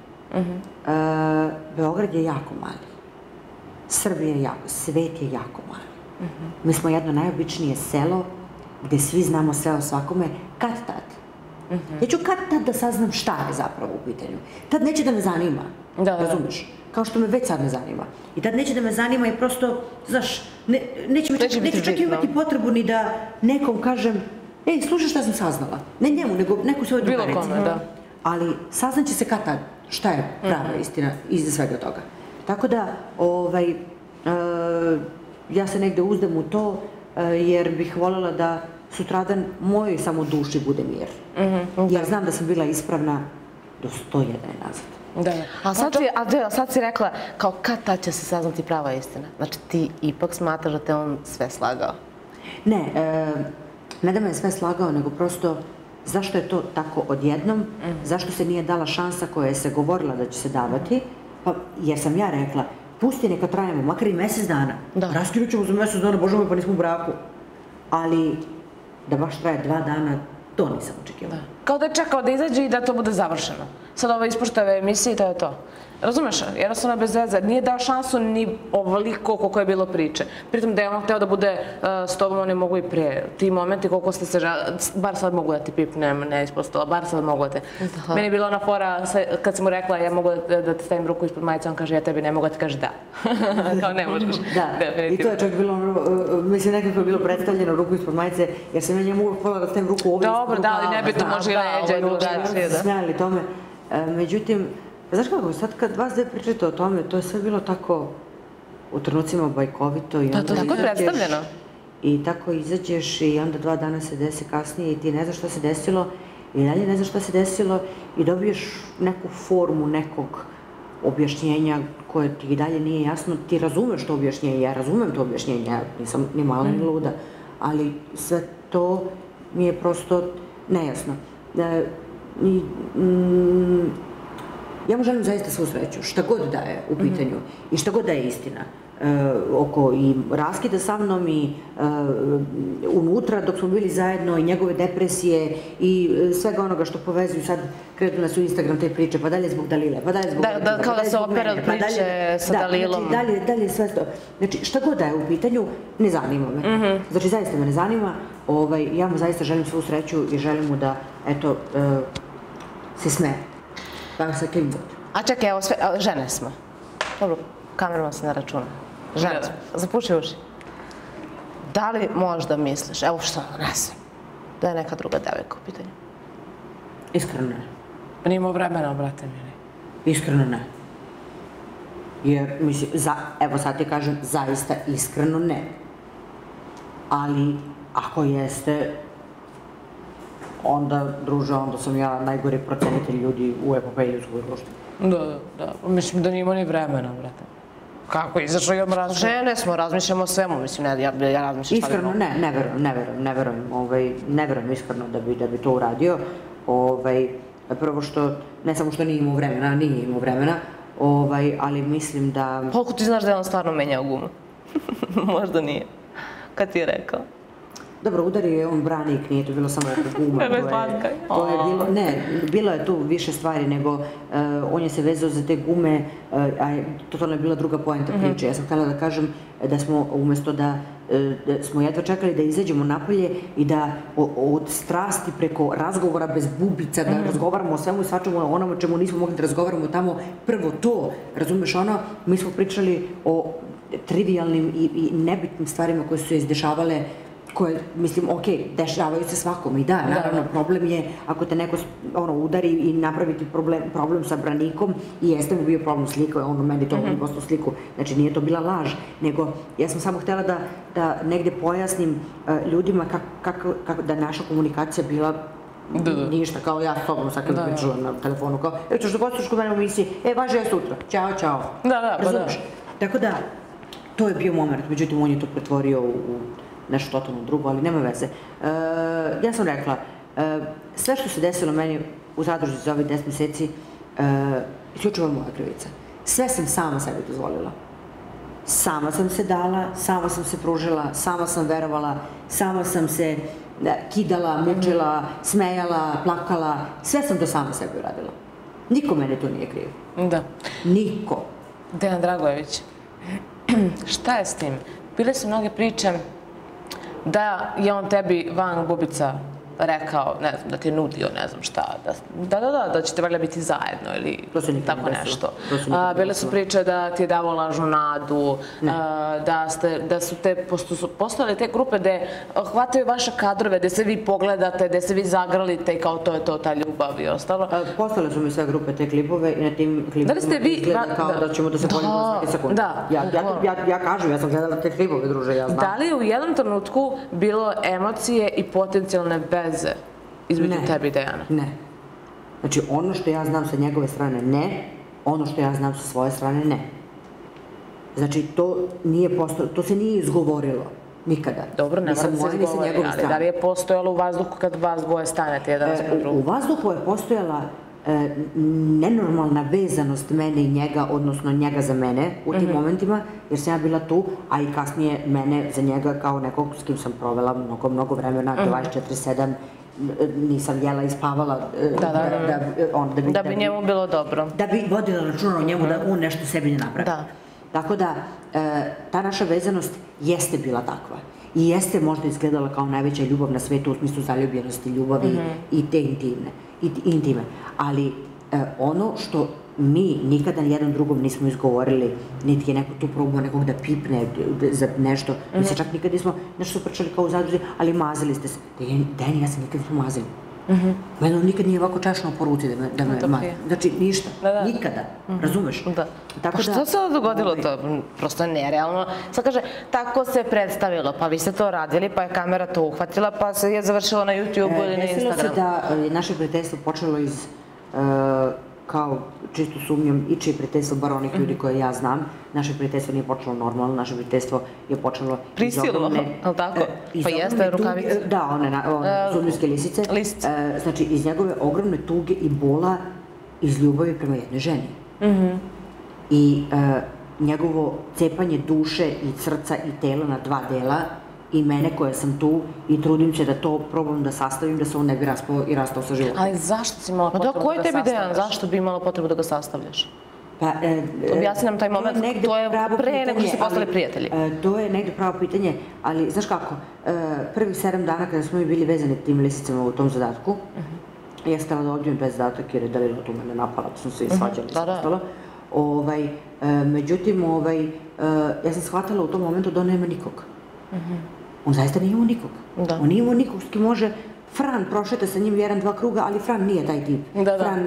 Beograd je jako mali. Srbija je jako, svet je jako mali. Mi smo jedno najobičnije selo gde svi znamo sve o svakome, kad tad. Ja ću kad tad da saznam šta je zapravo u pitanju. Tad neće da me zanima, razumiješ? Kao što me već sad ne zanima. I tad neće da me zanima i prosto, znaš, neću čak imati potrebu ni da nekom kažem, ej, slušaj šta sam saznala. Ne njemu, nego neku svoju drugarici. Bilo kome, da. Ali saznaće se kad tad šta je prava istina iza svega toga. Tako da, ja se negde uzdam u to, jer bih voljela da sutradan mojoj samo duši bude mir. Jer znam da sam bila ispravna do sto jedan nazad. A sad si rekla, kao kad tad će se saznati prava istina? Znači ti ipak smatraš da te on sve slagao? Ne, ne da me je sve slagao, nego prosto zašto je to tako odjednom, zašto se nije dala šansa koja je se govorila da će se davati, jer sam ja rekla, pusti neka trajemo, makar i mesec dana. Raskinut ćemo za mesec dana, bože moj, pa nismo u braku. Ali da baš traje dva dana, to nisam očekivala. kao da je čekao da izađe i da to bude završeno. Sad ove ispuštave emisije i to je to. Razumeš? Jednostavno bez veze. Nije dao šansu ni ovoliko koliko je bilo priče. Pritom da je on hteo da bude s tobom, on je mogu i prije. Ti momenti koliko ste se žali, bar sad mogu da ti pipnem, ne ispostala, bar sad mogu da te. Meni je bila ona fora, kad sam mu rekla ja mogu da ti stavim ruku ispod majice, on kaže ja tebi ne mogu da ti kaže da. Kao ne možeš. Da, i to je čak bilo, mislim nekako je bilo predstavljeno ruku ispod majice, jer sam ja njemu uvijek hvala da stavim ruku ovdje ispod rukava. Dobro, da, ali ne bi to možda i leđa i drugačije, da. Smijali tome. Međutim, znaš kako, sad kad vas dve pričate o tome, to je sve bilo tako u trenucima bajkovito. Da, to tako je predstavljeno. I tako izađeš i onda dva dana se desi kasnije i ti ne znaš šta se desilo i dalje ne znaš šta se desilo i dobiješ neku formu nekog objašnjenja koje ti i dalje nije jasno. Ti razumeš to objašnjenje, ja razumem to objašnjenje, ja nisam ni mala ni luda, ali sve to mi je prosto nejasno. I, mm, ja mu želim zaista svu sreću, šta god da je u pitanju i šta god da je istina. Oko i raskida sa mnom i unutra dok smo bili zajedno i njegove depresije i svega onoga što povezuju sad kredu nas u Instagram te priče, pa dalje zbog Dalile, pa dalje zbog Dalile, da, kao da se opera od priče sa Dalilom. Da, dalje, dalje sve to. Znači, šta god da je u pitanju, ne zanima me. Znači, zaista me ne zanima. Ja mu zaista želim svu sreću i želim mu da, eto, se sme. Pa sa kim god. A čekaj, evo sve, žene smo. Dobro, kamerama se ne računa. Žene smo. Zapuši uši. Da li možda misliš, evo što ne znam, da je neka druga devojka u pitanju? Iskreno ne. Nije imao vremena, brate mili. Iskreno ne. Jer, mislim, evo sad ti kažem, zaista iskreno ne. Ali, ako jeste, onda, druže, onda sam ja najgori procenitelj ljudi u epopeji ljudskog društva. Da, da, da. Mislim da nije imao ni vremena, brate. Kako, izašao i odmah razmišljamo? Žene smo, razmišljamo o svemu, mislim, ja razmišljam šta bi iskreno, ne, ne verujem, ne verujem, ne verujem, ne verujem iskreno da bi to uradio. Prvo što, ne samo što nije imao vremena, nije imao vremena, ali mislim da... Koliko ti znaš da je on stvarno menjao gumu? Možda nije. Kad ti je rekao? Dobro, udario je on branik, nije to bilo samo oko guma. Bebe slatka. Ne, bilo je tu više stvari, nego on je se vezao za te gume, a totalno je bila druga poenta priče. Ja sam htjela da kažem da smo, umjesto da smo jedva čekali da izađemo napolje i da od strasti preko razgovora bez bubica, da razgovaramo o svemu i svačemu o onome čemu nismo mogli da razgovaramo tamo, prvo to, razumeš ono, mi smo pričali o trivialnim i nebitnim stvarima koje su se izdešavale, koje, mislim, okej, dešavaju se svakom i da, naravno, problem je ako te neko udari i napravi ti problem sa branikom i jeste mu bio problem slika, ono meni to je posto sliku, znači nije to bila laž, nego ja sam samo htjela da negde pojasnim ljudima kako da naša komunikacija bila ništa, kao ja s tobom sad kad pričala na telefonu, kao, evo ćeš da gostiš kod mene u emisiji, e, važi ja sutra, ćao, ćao, razumiješ? Tako da, to je bio moment, međutim, on je to pretvorio u nešto totalno drugo, ali nema veze. Ja sam rekla, sve što se desilo meni u zadruži za ovih deset mjeseci, isključivo je moja krivica. Sve sam sama sebi dozvolila. Sama sam se dala, sama sam se pružila, sama sam verovala, sama sam se kidala, mučila, smejala, plakala. Sve sam to sama sebi uradila. Niko mene tu nije kriv. Da. Niko. Dejan Dragojević, šta je s tim? Bile su mnoge priče da je on tebi van bubica rekao, ne znam, da ti je nudio, ne znam šta, da, da, da, da ćete valjda biti zajedno ili tako nešto. Bile su priče da ti je davao lažnu nadu, da su te, pošto su postojale te grupe gde hvataju vaše kadrove, gde se vi pogledate, gde se vi zagrlite i kao to je to, ta ljubav i ostalo. Postojale su mi sve grupe te klipove i na tim klipovima izgleda kao da ćemo da se poljimo na svaki sekund. Da. Ja kažem, ja sam gledala te klipove, druže, ja znam. Da li je u jednom trenutku bilo emocije i potencijalne veze između tebi i Dejana? Ne. Znači, ono što ja znam sa njegove strane, ne. Ono što ja znam sa svoje strane, ne. Znači, to nije postojalo, to se nije izgovorilo. Nikada. Dobro, ne mora da se izgovori, ali da li je postojalo u vazduhu kad vas dvoje stanete jedan s drugom? U vazduhu je postojala nenormalna vezanost mene i njega, odnosno njega za mene u tim momentima, jer sam ja bila tu, a i kasnije mene za njega kao nekog s kim sam provela mnogo, mnogo vremena, dvadeset četiri sedam nisam jela i spavala da bi njemu bilo dobro. Da bi vodila računa o njemu da on nešto sebi ne napravi. Tako da, ta naša vezanost jeste bila takva. I jeste možda izgledala kao najveća ljubav na svetu u smislu zaljubljenosti, ljubavi i te intime. Ali ono što mi nikada nijednom drugom nismo izgovorili, niti je neko tu probao nekog da pipne za nešto. Mi se čak nikad nismo nešto su pričali kao u zadruzi, ali mazili ste se. Deni, ja se nikad nismo mazili. Mene on nikad nije ovako čašno po ruci da me mazi. Znači, ništa. Nikada. Razumeš? Pa što se dogodilo to? Prosto je nerealno. Sad kaže, tako se predstavilo, pa vi ste to radili, pa je kamera to uhvatila, pa se je završilo na YouTube ili na Instagramu. Desilo se da je naše prijateljstvo počelo iz kao čisto sumnjam i čije prijateljstvo, bar onih ljudi koje ja znam. Naše prijateljstvo nije počelo normalno, naše prijateljstvo je počelo iz ogromne... Prisilno, ali tako? Pa jeste rukavice. Da, one zubljivske lisice. Znači, iz njegove ogromne tuge i bola iz ljubavi prema jednoj ženi. I njegovo cepanje duše i srca i tela na dva dela i mene koja sam tu i trudim se da to probam da sastavim, da se on ne bi raspao i rastao sa životom. Ali zašto si imala potrebu da ga sastavljaš? Koji tebi dejan? Zašto bi imala potrebu da ga sastavljaš? Objasni nam taj moment, to je pre nego što ste postali prijatelji. To je negde pravo pitanje, ali znaš kako, prvih sedam dana kada smo mi bili vezani tim lisicama u tom zadatku, ja sam stala da odbijem taj zadatak jer je Dalila tu mene napala, da smo se i svađali i sve ostalo. Međutim, ja sam shvatila u tom momentu da on nema nikog. On zaista nije imao nikog. On nije imao nikog s kim može... Fran prošeta sa njim jedan, dva kruga, ali Fran nije taj tip. Fran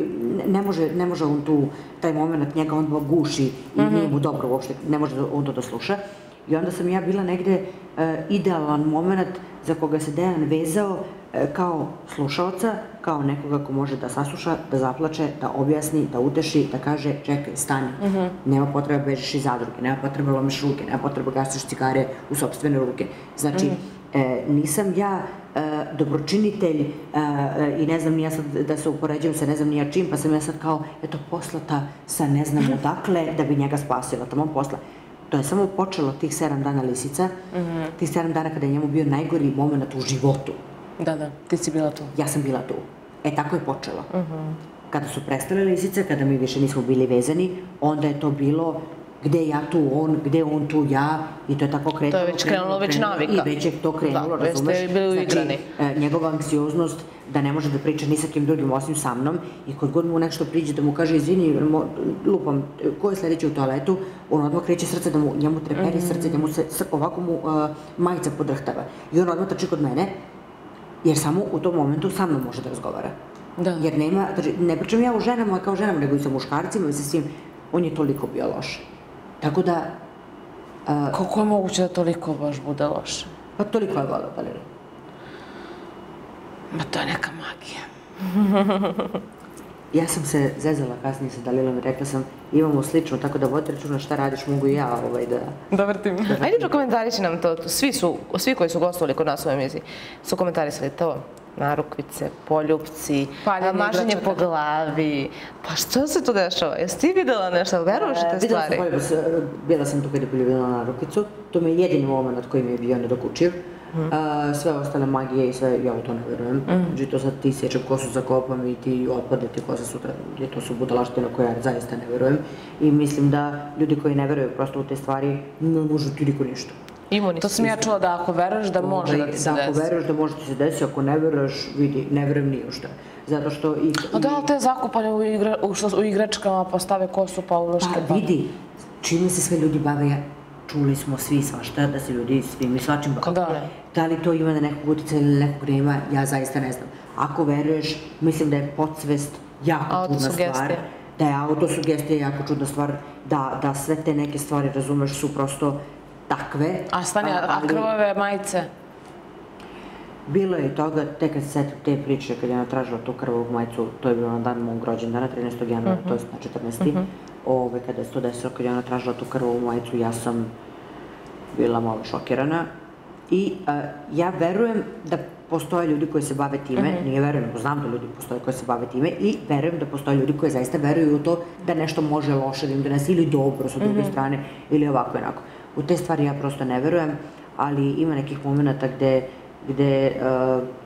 ne može on tu, taj moment njega on guši i nije mu dobro uopšte, ne može on to da sluša. I onda sam ja bila negde idealan moment za koga se Dejan vezao kao slušalca, kao nekoga ko može da sasluša, da zaplače, da objasni, da uteši, da kaže čekaj, stani, nema potreba bežiš iz zadruge, nema potreba lomiš ruke, nema potreba gasiš cigare u sopstvene ruke. Znači, nisam ja dobročinitelj i ne znam nija sad da se upoređujem sa ne znam nija čim, pa sam ja sad kao, eto, poslata sa ne znam odakle da bi njega spasila, tamo posla. To je samo počelo tih sedam dana lisica, tih sedam dana kada je njemu bio najgori moment u životu. Da, da, ti si bila tu. Ja sam bila tu. E, tako je počelo. Kada su prestale lisice, kada mi više nismo bili vezani, onda je to bilo gde ja tu on, gde on tu ja i to je tako krenulo. To je već krenulo, već navika. I već je to krenulo, razumeš? Da, već ste bili uigrani. Znači, njegova anksioznost da ne može da priča ni sa kim drugim osim sa mnom i kod god mu nešto priđe da mu kaže izvini, lupam, ko je sledeći u toaletu, on odmah kreće srce da mu, njemu treperi srce, njemu se, ovako mu majica podrhtava. I on odmah trči kod mene, jer samo u tom momentu sa mnom može da razgovara. Jer nema, ne pričam ja o ženama kao ženama, nego i sa muškarcima i sa svim, on je toliko bio loš. Tako da... Kako je moguće da toliko baš bude loše? Pa toliko je voda, Dalila. Ma to je neka magija. Ja sam se zezala kasnije sa Dalilom i rekla sam imamo slično, tako da vodi računa šta radiš, mogu i ja da... Da vrtim. Ajde prokomentariši nam to. Svi koji su gostovali kod nas u emisiji su komentarisali to. Narukvice, poljupci, maženje po glavi. Pa što se tu dešava? Jesi ti videla nešto? Veruješ te stvari? Videla sam poljubac. Bila sam tu kada je poljubila narukvicu. To mi je jedini moment koji mi je bio nedokučiv. Sve ostale magije i sve, ja u to ne verujem. Znači to sad ti sjećam kosu zakopam i ti otpade ti kosa sutra. To su budalaštine koje ja zaista ne verujem. I mislim da ljudi koji ne veruju prosto u te stvari ne može ti niko ništa. To sam ja čula da ako veruješ da može da ti se desi. Da, ako veruješ da može da ti se desi, ako ne veruješ, vidi, ne verujem ni u šta. Zato što... A da, ali te zakupane u igračkama postave kosu pa uloške. Pa vidi, čime se sve ljudi bave, čuli smo svi svašta, da se ljudi svim i svačim bave. Da li to ima na nekog utjecaja ili nekog nema, ja zaista ne znam. Ako veruješ, mislim da je podsvest jako čudna stvar. Da je autosugestija jako čudna stvar, da sve te neke stvari, razumeš, su prosto takve. A stani, a krvave majice? Bilo je i toga, tek kad se setim te priče, kad je ona tražila tu krvavu majicu, to je bilo na dan mog rođendana, trinaestog januara, to je na četrnaesti Kada se to desilo, kad je ona tražila tu krvavu majicu, ja sam bila malo šokirana. I ja verujem da postoje ljudi koji se bave time, nije verujem, nego znam da ljudi postoje koji se bave time i verujem da postoje ljudi koji zaista veruju u to da nešto može loše da im donese ili dobro sa druge strane ili ovako i onako. U te stvari ja prosto ne verujem, ali ima nekih momenta gde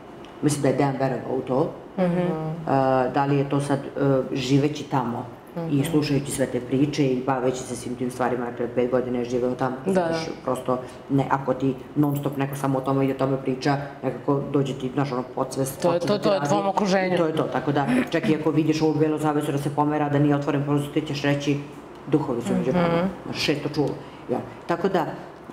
mislim da je Dejan verovao u to. Da li je to sad živeći tamo i slušajući sve te priče i baveći se svim tim stvarima, pre pet godina je živeo tamo, prosto, ne, ako ti non stop neko samo o tome i o tome priča, nekako dođe ti, znaš, ono, podsvest. To je to, to je tvom okruženju. To je to, tako da, čak i ako vidiš ovu belu zavesu da se pomera, da nije otvoren prozor, ti ćeš reći, duhovi su među nama, šesto čulo. Tako da,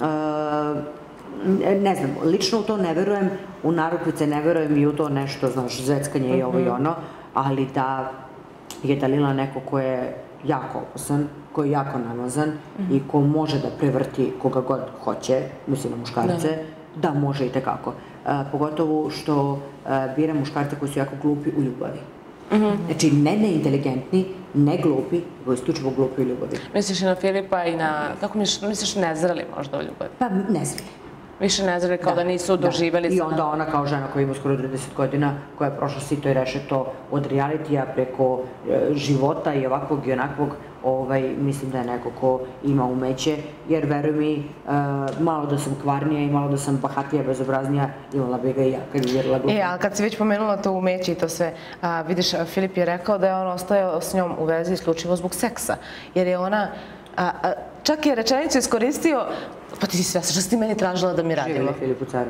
ne znam, lično u to ne verujem, u narukvice ne verujem i u to nešto, znaš, zveckanje i ovo i ono, ali da je Dalila neko ko je jako opasan, ko je jako namazan i ko može da prevrti koga god hoće, mislim na muškarce, da može i tekako. Pogotovo što bira muškarce koji su jako glupi u ljubavi. Znači, ne neinteligentni, ne glupi, nego isključivo glupi u ljubavi. Misliš i na Filipa i na, kako misliš, nezreli možda u ljubavi? Pa, nezreli. Više nezreli, kao da nisu doživeli sada. I onda ona kao žena koja ima skoro trideset godina, koja je prošla sito i rešeto od realitija preko života i ovakvog i onakvog, mislim da je neko ko ima umeće, jer veruj mi, malo da sam kvarnija i malo da sam bahatija, bezobraznija, imala bi ga i ja kad bi vjerila glupa. E, ali kad si već pomenula to umeće i to sve, vidiš, Filip je rekao da je on ostajao s njom u vezi isključivo zbog seksa, jer je ona, čak je rečenicu iskoristio, pa ti si sve, što si ti meni tražila da mi radimo. Živjeli Filipu caru.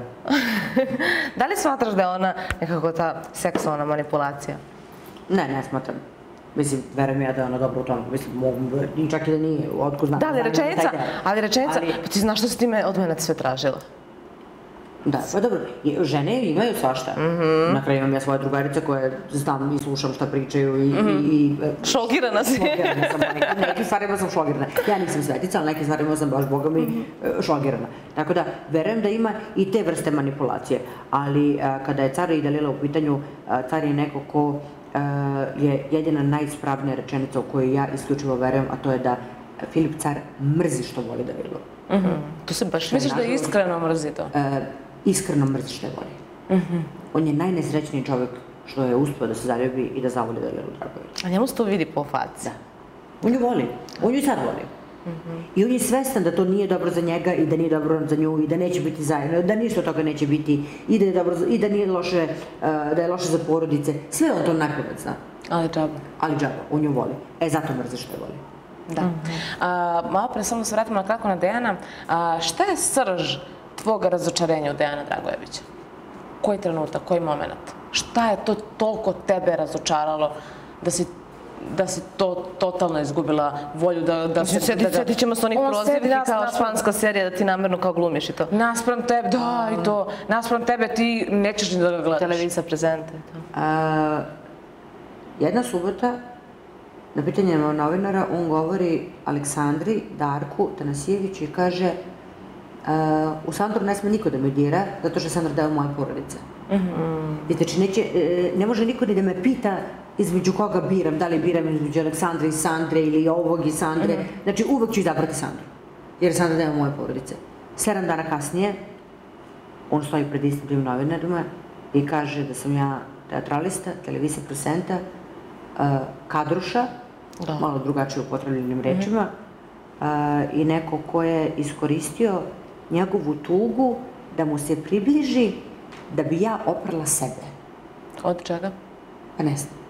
Da li smatraš da je ona nekako ta seksualna manipulacija? Ne, ne smatram. Mislim, verujem ja da je ona dobro u tome. Mislim, mogu, čak i da nije, otko znam. Da, ali rečenica, ali rečenica, pa ti znaš što si ti me od mene sve tražila? Da, pa dobro, žene imaju svašta. Na kraju imam ja svoje drugarice koje znam i slušam šta pričaju i... Šokirana si. Šokirana sam, nekim stvarima sam šokirana. Ja nisam svetica, ali nekim stvarima sam baš, boga mi, šokirana. Tako da, verujem da ima i te vrste manipulacije. Ali kada je Cara i Dalila u pitanju, Car je neko ko je jedina najispravnija rečenica u kojoj ja isključivo verujem, a to je da Filip Car mrzi što voli Dalilu. To se baš... Misliš da iskreno mrzi to? Iskreno mrzi što je voli. On je najnesrećniji čovjek što je uspio da se zaljubi i da zavoli Dalilu Dragović. A njemu se to vidi po faci. Da. On ju voli. On ju i sad voli. I on je svestan da to nije dobro za njega i da nije dobro za nju i da neće biti zajedno, da ništa od toga neće biti i da nije loše, da je loše za porodice. Sve on to najpred zna. Ali džaba. Ali džaba. On ju voli. E, zato mrzi što je voli. Da. Malo pre samo se vratimo na kratko na Dejana. Šta je srž tvog razočarenja u Dejana Dragojevića? Koji trenutak, koji moment? Šta je to toliko tebe razočaralo da si da si to totalno izgubila volju da... Sjetit ćemo se onih prozivki kao španska serija da ti namerno kao glumiš i to. Naspram tebe, da i to. Naspram tebe ti nećeš ni da ga gledaš. Televizija prezente. Jedna subota, na pitanje novinara, on govori Aleksandri, Darku, Tanasijeviću i kaže u Sandru ne sme niko da me dira, zato što je Sandra deo moje porodice. Znači, ne može niko ni da me pita između koga biram, da li biram između Aleksandra i Sandre ili ovog i Sandre. Znači, uvek ću izabrati Sandru, jer je Sandra deo moje porodice. Sedam dana kasnije, on stoji pred istim tim novinarima i kaže da sam ja teatralista, televizija presenta, kadruša, malo drugačije upotrebljenim rečima, i neko ko je iskoristio njegovu tugu da mu se približi da bi ja oprala sebe. Od čega? Pa ne znam.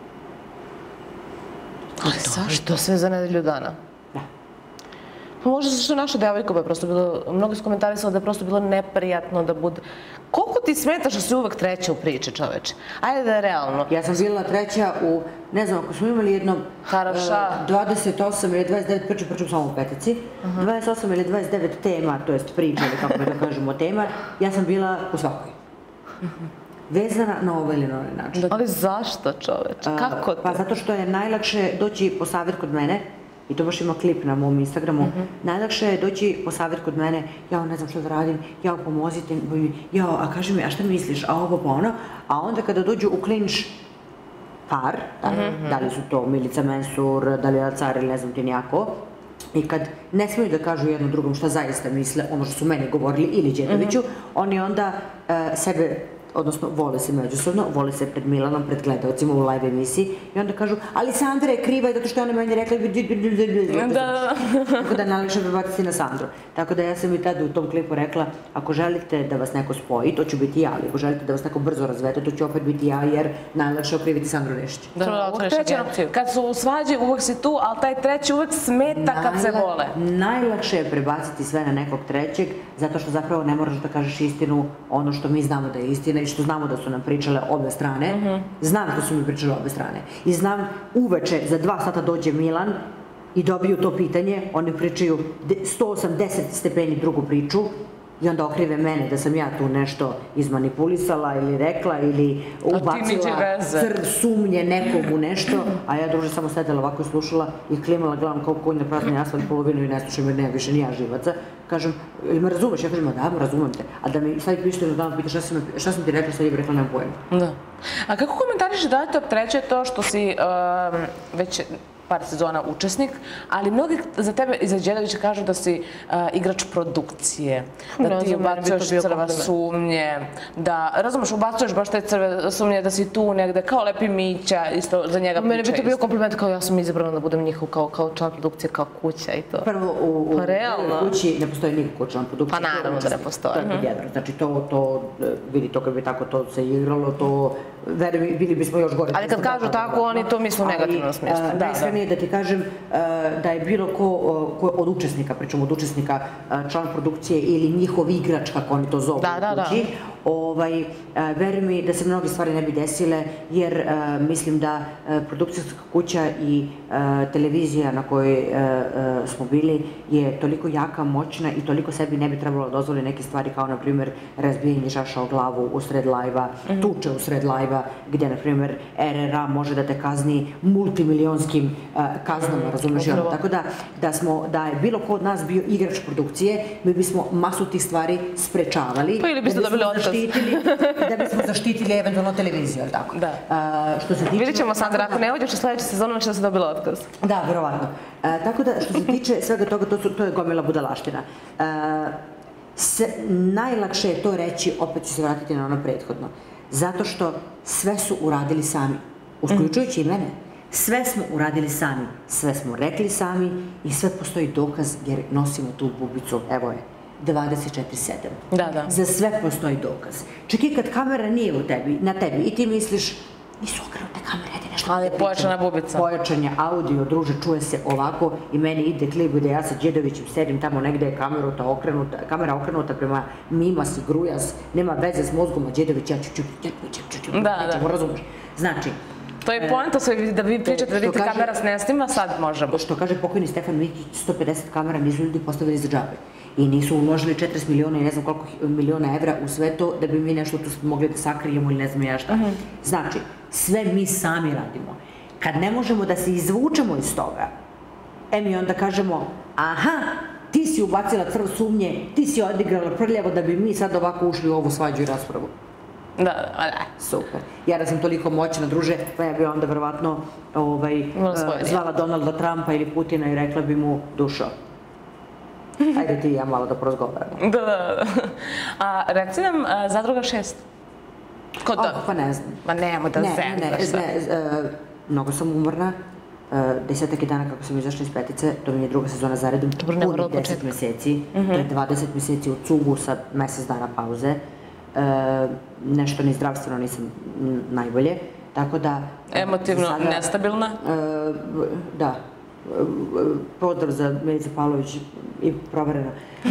Ali zašto? Sve za nedelju dana? Da. Pa možda zašto naša devojka je prosto bilo, mnogo iskomentarisala da je prosto bilo neprijatno da bude... Koliko ti smeta što si uvek treća u priči, čoveče? Ajde da je realno. Ja sam bila treća u, ne znam, ako smo imali jedno dvadeset osam ili dvadeset devet priča, pričam samo u petici, dvadeset osam ili dvadeset devet tema, to jest priča ili kako da kažemo tema, ja sam bila u svakoj. Vezana na ovaj ili na ovaj način. Ali zašto, čoveče? Kako to? Pa zato što je najlakše doći po savjet kod mene, i to baš ima klip na mom Instagramu, najlakše je doći po savjet kod mene, jao, ne znam što da radim, jao, pomozite mi, jao, a kaži mi, a šta misliš, a ovo pa ono, a onda kada dođu u klinč par, da li su to Milica Mensur, Dalila Car ili ne znam ti nijako, i kad ne smiju da kažu jednom drugom šta zaista misle, ono što su meni govorili ili Đedoviću, oni onda sebe odnosno vole se međusobno, vole se pred Milanom, pred gledalcima u live emisiji i onda kažu, ali Sandra je kriva zato što ona meni rekla Da. tako da najlakše prebaciti na Sandru. Tako da ja sam i tada u tom klipu rekla, ako želite da vas neko spoji, to ću biti ja, ali ako želite da vas neko brzo razvede, to ću opet biti ja, jer najlakše okriviti Sandru Nešić. Da, uvek treći, kad su u svađi, uvek si tu, ali taj treći uvek smeta kad se vole. Najlakše je prebaciti sve na nekog trećeg, zato što zapravo ne moraš da kažeš istinu, ono što mi znamo da je istina i što znamo da su nam pričale obe strane. Znam što su mi pričale obe strane. I znam, uveče za dva sata dođe Milan i dobiju to pitanje, oni pričaju sto osamdeset stepeni drugu priču i onda okrive mene da sam ja tu nešto izmanipulisala ili rekla ili ubacila crv sumnje nekom u nešto, a ja druže samo sedela ovako i slušala i klimala glavom kao konj na prazni asfalt polovinu i ne slušam jer nema više ni ja živaca. Kažem, ili me razumeš? Ja kažem, da, razumem te. A da mi sad pište da vam pita šta sam ti rekla, sad je rekla, nemam pojma. Da. A kako komentariš da li te opterećuje to što si već par sezona učesnik, ali mnogi za tebe iza Đedovića kažu da si igrač produkcije, da ti ubacuješ crva sumnje, da, razumeš, ubacuješ baš te crve sumnje, da si tu negde kao Lepi Mića, isto za njega priča. Mene bi to bio kompliment kao ja sam izabrana da budem njihov kao član produkcije, kao kuća i to. Prvo, u kući ne postoji nikako član produkcije. Pa naravno da ne postoji. To je podjedno. Znači to, vidi to kad bi tako to se igralo, to, verujem, bili bismo još gore. Ali kad kažu tako, oni to misle u negativnom smislu. Nije da ti kažem da je bilo ko od učesnika, pričamo od učesnika, član produkcije ili njihov igrač, kako oni to zovu u kući, veruj mi da se mnoge stvari ne bi desile, jer mislim da produkcijska kuća i televizija na kojoj smo bili je toliko jaka, moćna i toliko sebi ne bi trebalo da dozvoli neke stvari kao, na primjer, razbijanje šaša o glavu u sred lajva, tuče u sred lajva, gde, na primjer, R R A može da te kazni multimilionskim kaznama, razumeš? Tako da je bilo ko od nas bio igrač produkcije, mi bismo masu tih stvari sprečavali. Pa ili biste dobili otkaz. Da bismo zaštitili eventualno televiziju, ali tako? Da. Vidjet ćemo, Sandra, ako ne uđeš u sledeću sezonu, će da se dobila otkaz. Da, verovatno. Tako da, što se tiče svega toga, to je gomila budalaština. Najlakše je to reći, opet ću se vratiti na ono prethodno, zato što sve su uradili sami, uključujući i mene. Sve smo uradili sami, sve smo rekli sami i sve postoji dokaz jer nosimo tu bubicu, evo je, dvadeset četiri sedam. Da, da. Za sve postoji dokaz. Čak i kad kamera nije na tebi i ti misliš, nisu okrenute kamere, ajde nešto. Ali je pojačana bubica. Pojačan je audio, druže, čuje se ovako i meni ide klip gde ja sa Đedovićem sedim tamo negde je kamera okrenuta prema Mimas i Grujas, nema veze s mozgom, a Đedović, ja ću ću, ću, ću, ću, ću, ću, razumeš. Znači, to je poenta da vi pričate da vidite kamera s nestima, sad možemo. Što kaže pokojni Stefan Mikić, sto pedeset kamera nisu ljudi postavili za džabe. I nisu uložili četrdeset miliona i ne znam koliko miliona evra u sve to da bi mi nešto tu mogli da sakrijemo ili ne znam ja šta. Znači, sve mi sami radimo. Kad ne možemo da se izvučemo iz toga, e mi onda kažemo, aha, ti si ubacila crv sumnje, ti si odigrala prljavo da bi mi sad ovako ušli u ovu svađu i raspravu. Da, da. Super. Ja da sam toliko moćna, druže, pa ja bi onda verovatno zvala Donalda Trumpa ili Putina i rekla bi mu, dušo, ajde ti i ja malo da prozgovaramo. Da, da, da. A reci nam, Zadruga šest. Ko to? Pa ne znam. Ma nemoj da zemljaš sad. Mnogo sam umorna. Desetak je dana kako sam izašla iz petice, to mi je druga sezona za redom, punih deset meseci, to je dvadeset meseci u cugu sa mesec dana pauze. Nešto ni zdravstveno nisam najbolje, tako da... Emotivno nestabilna? Da. Pozdrav za Milicu Pavlović i provereno.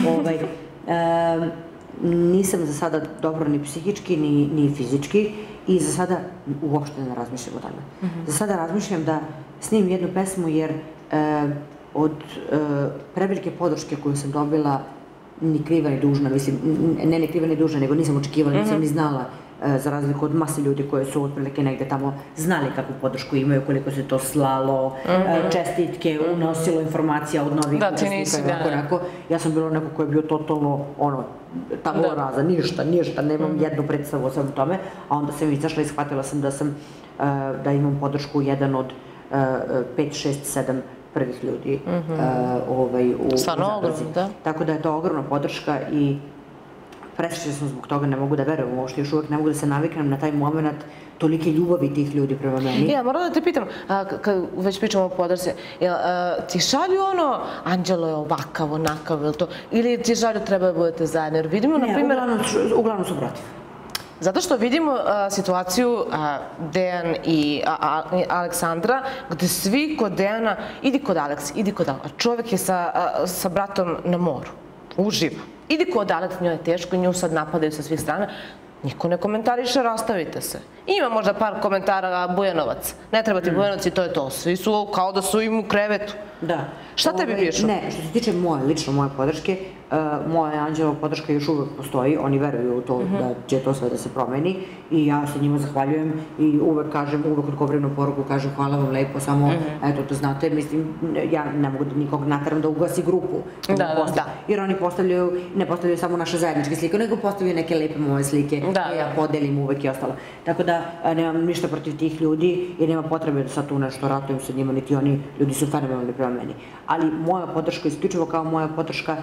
Nisam za sada dobro ni psihički, ni fizički i za sada uopšte ne razmišljam o tome. Za sada razmišljam da snimim jednu pesmu jer od prevelike podrške koju sam dobila ni kriva ni dužna, mislim, ne ni kriva ni dužna, nego nisam očekivala, nisam ni znala, za razliku od mase ljudi koje su otprilike negde tamo znali kakvu podršku imaju, koliko se to slalo, čestitke, unosilo informacija od novih učesnika i ovako onako. Ja sam bila neko ko je bio totalno, ono, tabula rasa, ništa, ništa, nemam jednu predstavu o svemu tome, a onda sam izašla i shvatila sam da sam, da imam podršku jedan od pet, šest, sedam prvih ljudi u Zadruzi. Tako da je to ogromna podrška i presrećna sam zbog toga, ne mogu da verujem uopšte, još uvek ne mogu da se naviknem na taj moment tolike ljubavi tih ljudi prema meni. Ja, moram da te pitam, kad već pričamo o podršci, ti šalju ono, Anđelo je ovakav, onakav, ili to, ili ti šalju treba da budete zajedno, jer vidimo, na primjer... Ne, uglavnom su protiv. Zato što vidimo situaciju Dejan i Aleksandra, gde svi kod Dejana, idi kod Aleks, idi kod Aleks, a čovek je sa bratom na moru, uživa. Idi kod Aleks, njoj je teško, nju sad napadaju sa svih strana. Niko ne komentariše, rastavite se. Ima možda par komentara Bujanovac. Ne treba ti Bujanovac i to je to. Svi su kao da su im u krevetu. Da. Šta tebi pišu? Ne, što se tiče moje, lično moje podrške, moja Anđelova podrška još uvek postoji. Oni veruju u to da će to sve da se promeni i ja se njima zahvaljujem i uvek kažem, uvek odgovorim na poruku, kažem hvala vam lepo, samo eto da znate, mislim, ja ne mogu nikog nataram da ugasi grupu. Da, da. Jer oni postavljaju, ne postavljaju samo naše zajedničke slike, nego postavljaju neke lepe moje slike koje ja podelim uvek i ostalo. Tako da nemam ništa protiv tih ljudi jer nema potrebe da sad tu nešto ratujem sa njima, niti oni ljudi su fenomenalni prema meni. Ali moja podrška, isključivo kao moja podrška,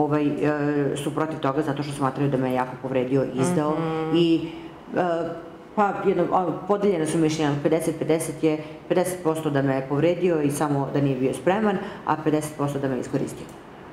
su protiv toga zato što smatraju da me jako povredio, izdao i pa podeljene su mišljenja, pedeset pedeset je pedeset posto da me je povredio i samo da nije bio spreman, a pedeset posto da me je iskoristio.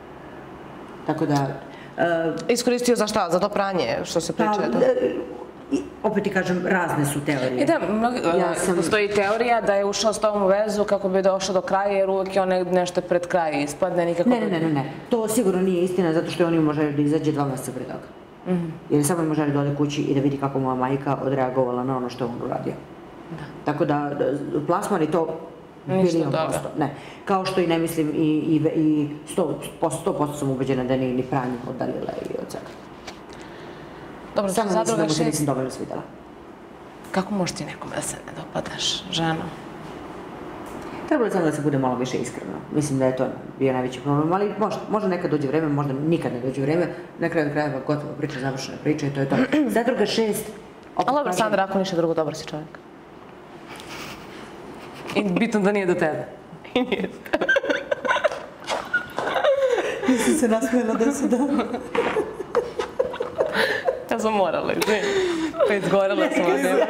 Tako da... Iskoristio za šta? Za to pranje, što se priča? Opet ti kažem, razne su teorije. I da, postoji teorija da je ušao s tobom u vezu kako bi došao do kraja, jer uvek je on nešto pred kraj ispadne, nikako... Ne, ne, ne, ne. To sigurno nije istina, zato što on ima želju da izađe dva meseca pre toga. Jer samo ima želju da ode kući i da vidi kako moja majka odreagovala na ono što je on uradio. Tako da, plasman i to milion posto. Ne. Kao što i ne mislim i sto posto sam ubeđena da nije ni pranje od Dalila i od svega. Dobro, samo mislim da mu se nisam dovoljno svidela. Kako možeš ti nekome da se ne dopadaš, ženo? Trebalo je samo da se bude malo više iskreno. Mislim da je to bio najveći problem, ali možda nekad dođe vreme, možda nikad ne dođe vreme. Na kraju krajeva gotovo priča, završena priča i to je to. Zadruga šest... Ali dobro, Sandra, ako ništa drugo, dobar si čovjek. I bitno da nije do tebe. I nije. Nisam se nasmijela da se da... Ja sam morala, izvini. Pa izgorela sam od nema.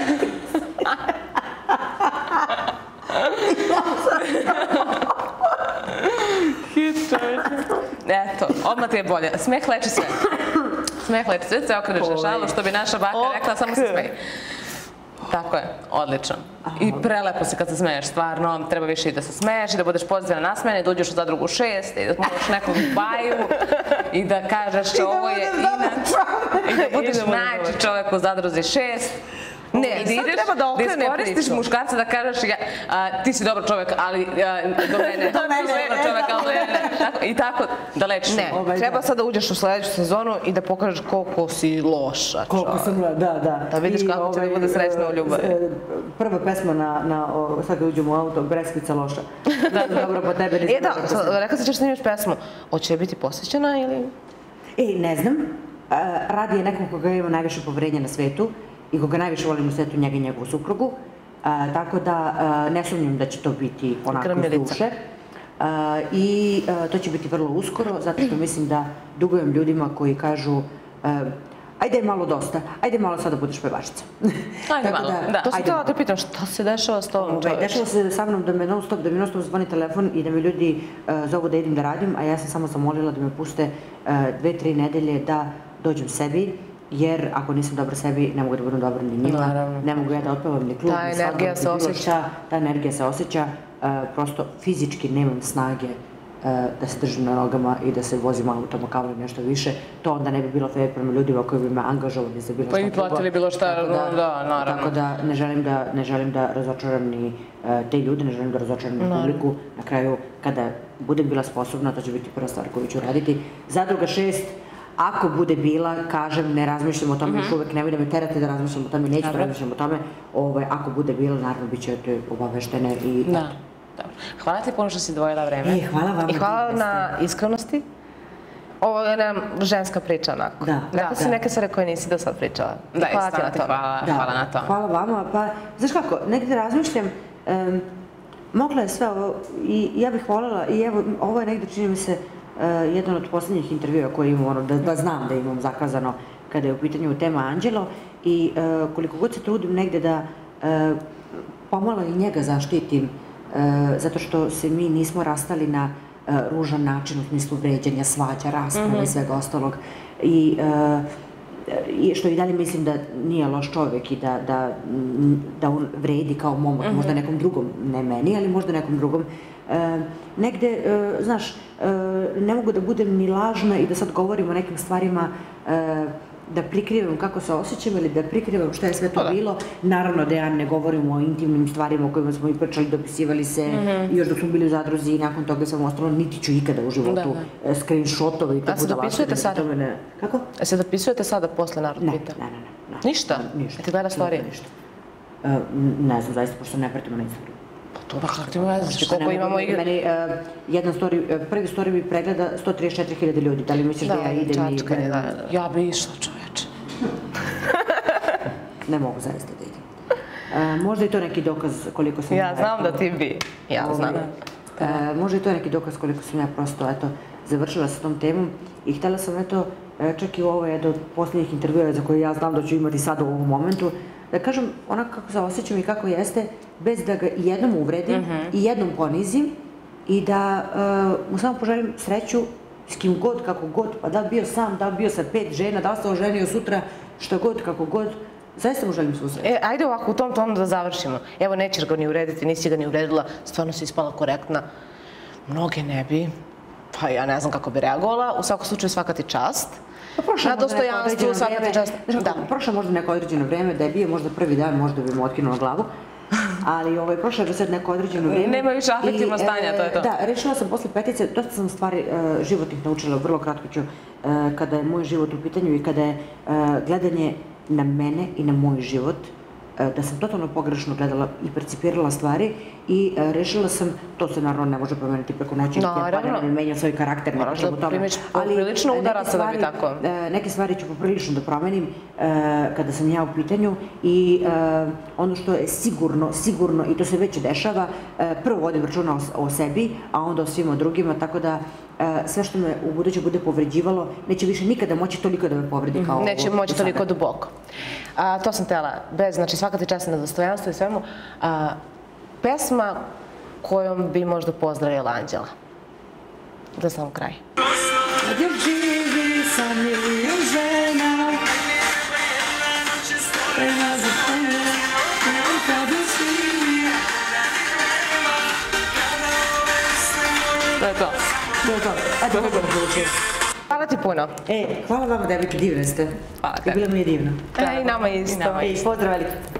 Hit, čovječe. Eto, odmah ti je bolje. Smeh leči sve. Smeh leči sve, se okreneš na šalu, što bi naša baka rekla, samo se smeji. Tako je, odlično. I prelepo se kad se smeješ, stvarno, treba više i da se smeješ i da budeš pozitivna nasmejena i da uđeš u zadrugu šest i da možeš nekog baju i da kažeš ovo je inač i da budeš najči čovjek u zadruzi šest. Ne, sad treba da okrene priču. Da iskoristiš muškarca da kažeš ti si dobar čovjek, ali do mene. Ti si dobar čovjek, ali ne. I tako da lečiš. Ne, treba sad da uđeš u sledeću sezonu i da pokažeš koliko si loša čovjek. Koliko sam, da, da. Da vidiš kako će da bude srećna u ljubavi. Prva pesma na, sad kad uđemo u auto, Breskvica loša. Dobro po tebe. E da, rekla si ćeš snimiš pesmu. Hoće biti posvećena ili... E, ne znam. Radi je nekom koga ima najviše poverenja na svetu i koga najviše volim u svetu, njega i njegovu suprugu. Tako da ne sumnjam da će to biti onako iz duše. I to će biti vrlo uskoro, zato što mislim da dugujem ljudima koji kažu ajde malo dosta, ajde malo sad da budeš pevačica. Ajde malo, da. To sam htjela da te pitam, šta se dešava s tobom čoveče? Dešava se sa mnom da me non stop, da mi non stop zvoni telefon i da mi ljudi zovu da idem da radim, a ja sam samo zamolila da me puste dve, tri nedelje da dođem sebi, jer ako nisam dobra sebi, ne mogu da budem dobra ni njima, ne mogu ja da otpevam ni klub, ni svadbu, ni bilo šta. Ta energija se osjeća, prosto fizički nemam snage da se držim na nogama i da se vozim autom, kao ili nešto više. To onda ne bi bilo fair prema ljudima koji bi me angažovali za bilo šta. Pa i platili bilo šta, da, naravno. Tako da ne želim da razočaram ni te ljude, ne želim da razočaram ni publiku. Na kraju, kada budem bila sposobna, to će biti prva stvar koju ću raditi. Zadruga šest, ako bude bila, kažem, ne razmišljam o tome, još uvek nemoj da me terate da razmišljam o tome, neću da razmišljam o tome. Ako bude bila, naravno, bit će obaveštene i eto. Hvala ti puno što si dvojila vreme. Hvala vam. I hvala na iskrenosti. Ovo je jedna ženska priča, onako. Da. Rekla si neke stvari koje nisi do sad pričala. Da, i stvarno ti hvala na to. Hvala vama. Pa, znaš kako, negdje razmišljam, mogla je sve ovo i ja bih voljela, i evo, ovo je negdje, čini mi se, jedan od posljednjih intervjua koje imam, da znam da imam zakazano kada je u pitanju tema Anđelo i koliko god se trudim negde da pomalo i njega zaštitim, zato što se mi nismo rastali na ružan način u smislu vređanja, svađa, rasprave i svega ostalog. I što i dalje mislim da nije loš čovjek i da on vredi kao momak, možda nekom drugom, ne meni, ali možda nekom drugom. Negde, znaš, ne mogu da budem ni lažna i da sad govorim o nekim stvarima da prikrivam kako se osjećam ili da prikrivam šta je sve to bilo. Naravno da ja ne govorim o intimnim stvarima o kojima smo i pričali, dopisivali se još dok smo bili u zadruzi i nakon toga sam ostalo, niti ću ikada u životu screenshotove i tako da vas... A se dopisujete sada? Kako? A se dopisujete sada posle narod pita? Ne, ne, ne. Ništa? Ništa. A ti gleda storije? Ništa. Ne znam, zaista, pošto ne pratimo na Instagramu. Pa to, kako ti me znaš, koliko imamo igre? Meni jedan story, prvi story mi pregleda sto trideset četiri hiljade ljudi. Da li misliš da ja idem i... Ja bi išla, čoveče. Ne mogu zaista da idem. Možda i to neki dokaz koliko sam... Ja znam da ti bi. Ja znam. Možda i to neki dokaz koliko sam ja prosto, eto, završila sa tom temom i htjela sam, eto, čak i ovo je jedan od posljednjih intervjua za koje ja znam da ću imati sad u ovom momentu, da kažem onako kako se osjećam i kako jeste, bez da ga jednom uvredim i jednom ponizim i da mu samo poželim sreću s kim god, kako god, pa da li bio sam, da li bio sa pet žena, da li se oženio sutra, što god, kako god, zaista mu želim svu sreću. E, ajde ovako u tom tonu da završimo. Evo, nećeš ga ni urediti, nisi ga ni uredila, stvarno si ispala korektna. Mnoge ne bi, pa ja ne znam kako bi reagovala, u svakom slučaju svaka ti čast. Na dostojanstvu, svaka ti čast. Prošlo možda neko određeno vreme, da je bio možda prvi dan, možda bi mu otkinula glavu, ali prošlo je sad neko određeno vreme. Nema više afektivno stanja, to je to. Da, rešila sam posle petice, dosta sam stvari životnih naučila, vrlo kratko ću, kada je moj život u pitanju i kada je gledanje na mene i na moj život, da sam totalno pogrešno gledala i percipirala stvari i rešila sam, to se naravno ne može promeniti preko noći, pa ne menja svoj karakter, ne kažem o tome. Moraš da primiš prilično udaraca da bi tako. Neke stvari ću poprilično da promenim kada sam ja u pitanju i ono što je sigurno, sigurno, i to se već dešava, prvo vodim računa o sebi, a onda o svima drugima, tako da sve što me u buduće bude povređivalo, neće više nikada moći toliko da me povredi kao ovo. Neće moći toliko duboko. To sam htjela, bez, znači svaka ti čast na dostojanstvu i svemu. Pesma kojom bi možda pozdravila Anđela. Za sam kraj. Kad još živi sa milion žena, prema za tebe, kad još živi. To je to. To je to. Eto, kako da povučem. Hvala ti puno. E, hvala vama, Devica, divne ste. Hvala te. Bila mi je divno. I nama isto. Pozdrav veliki.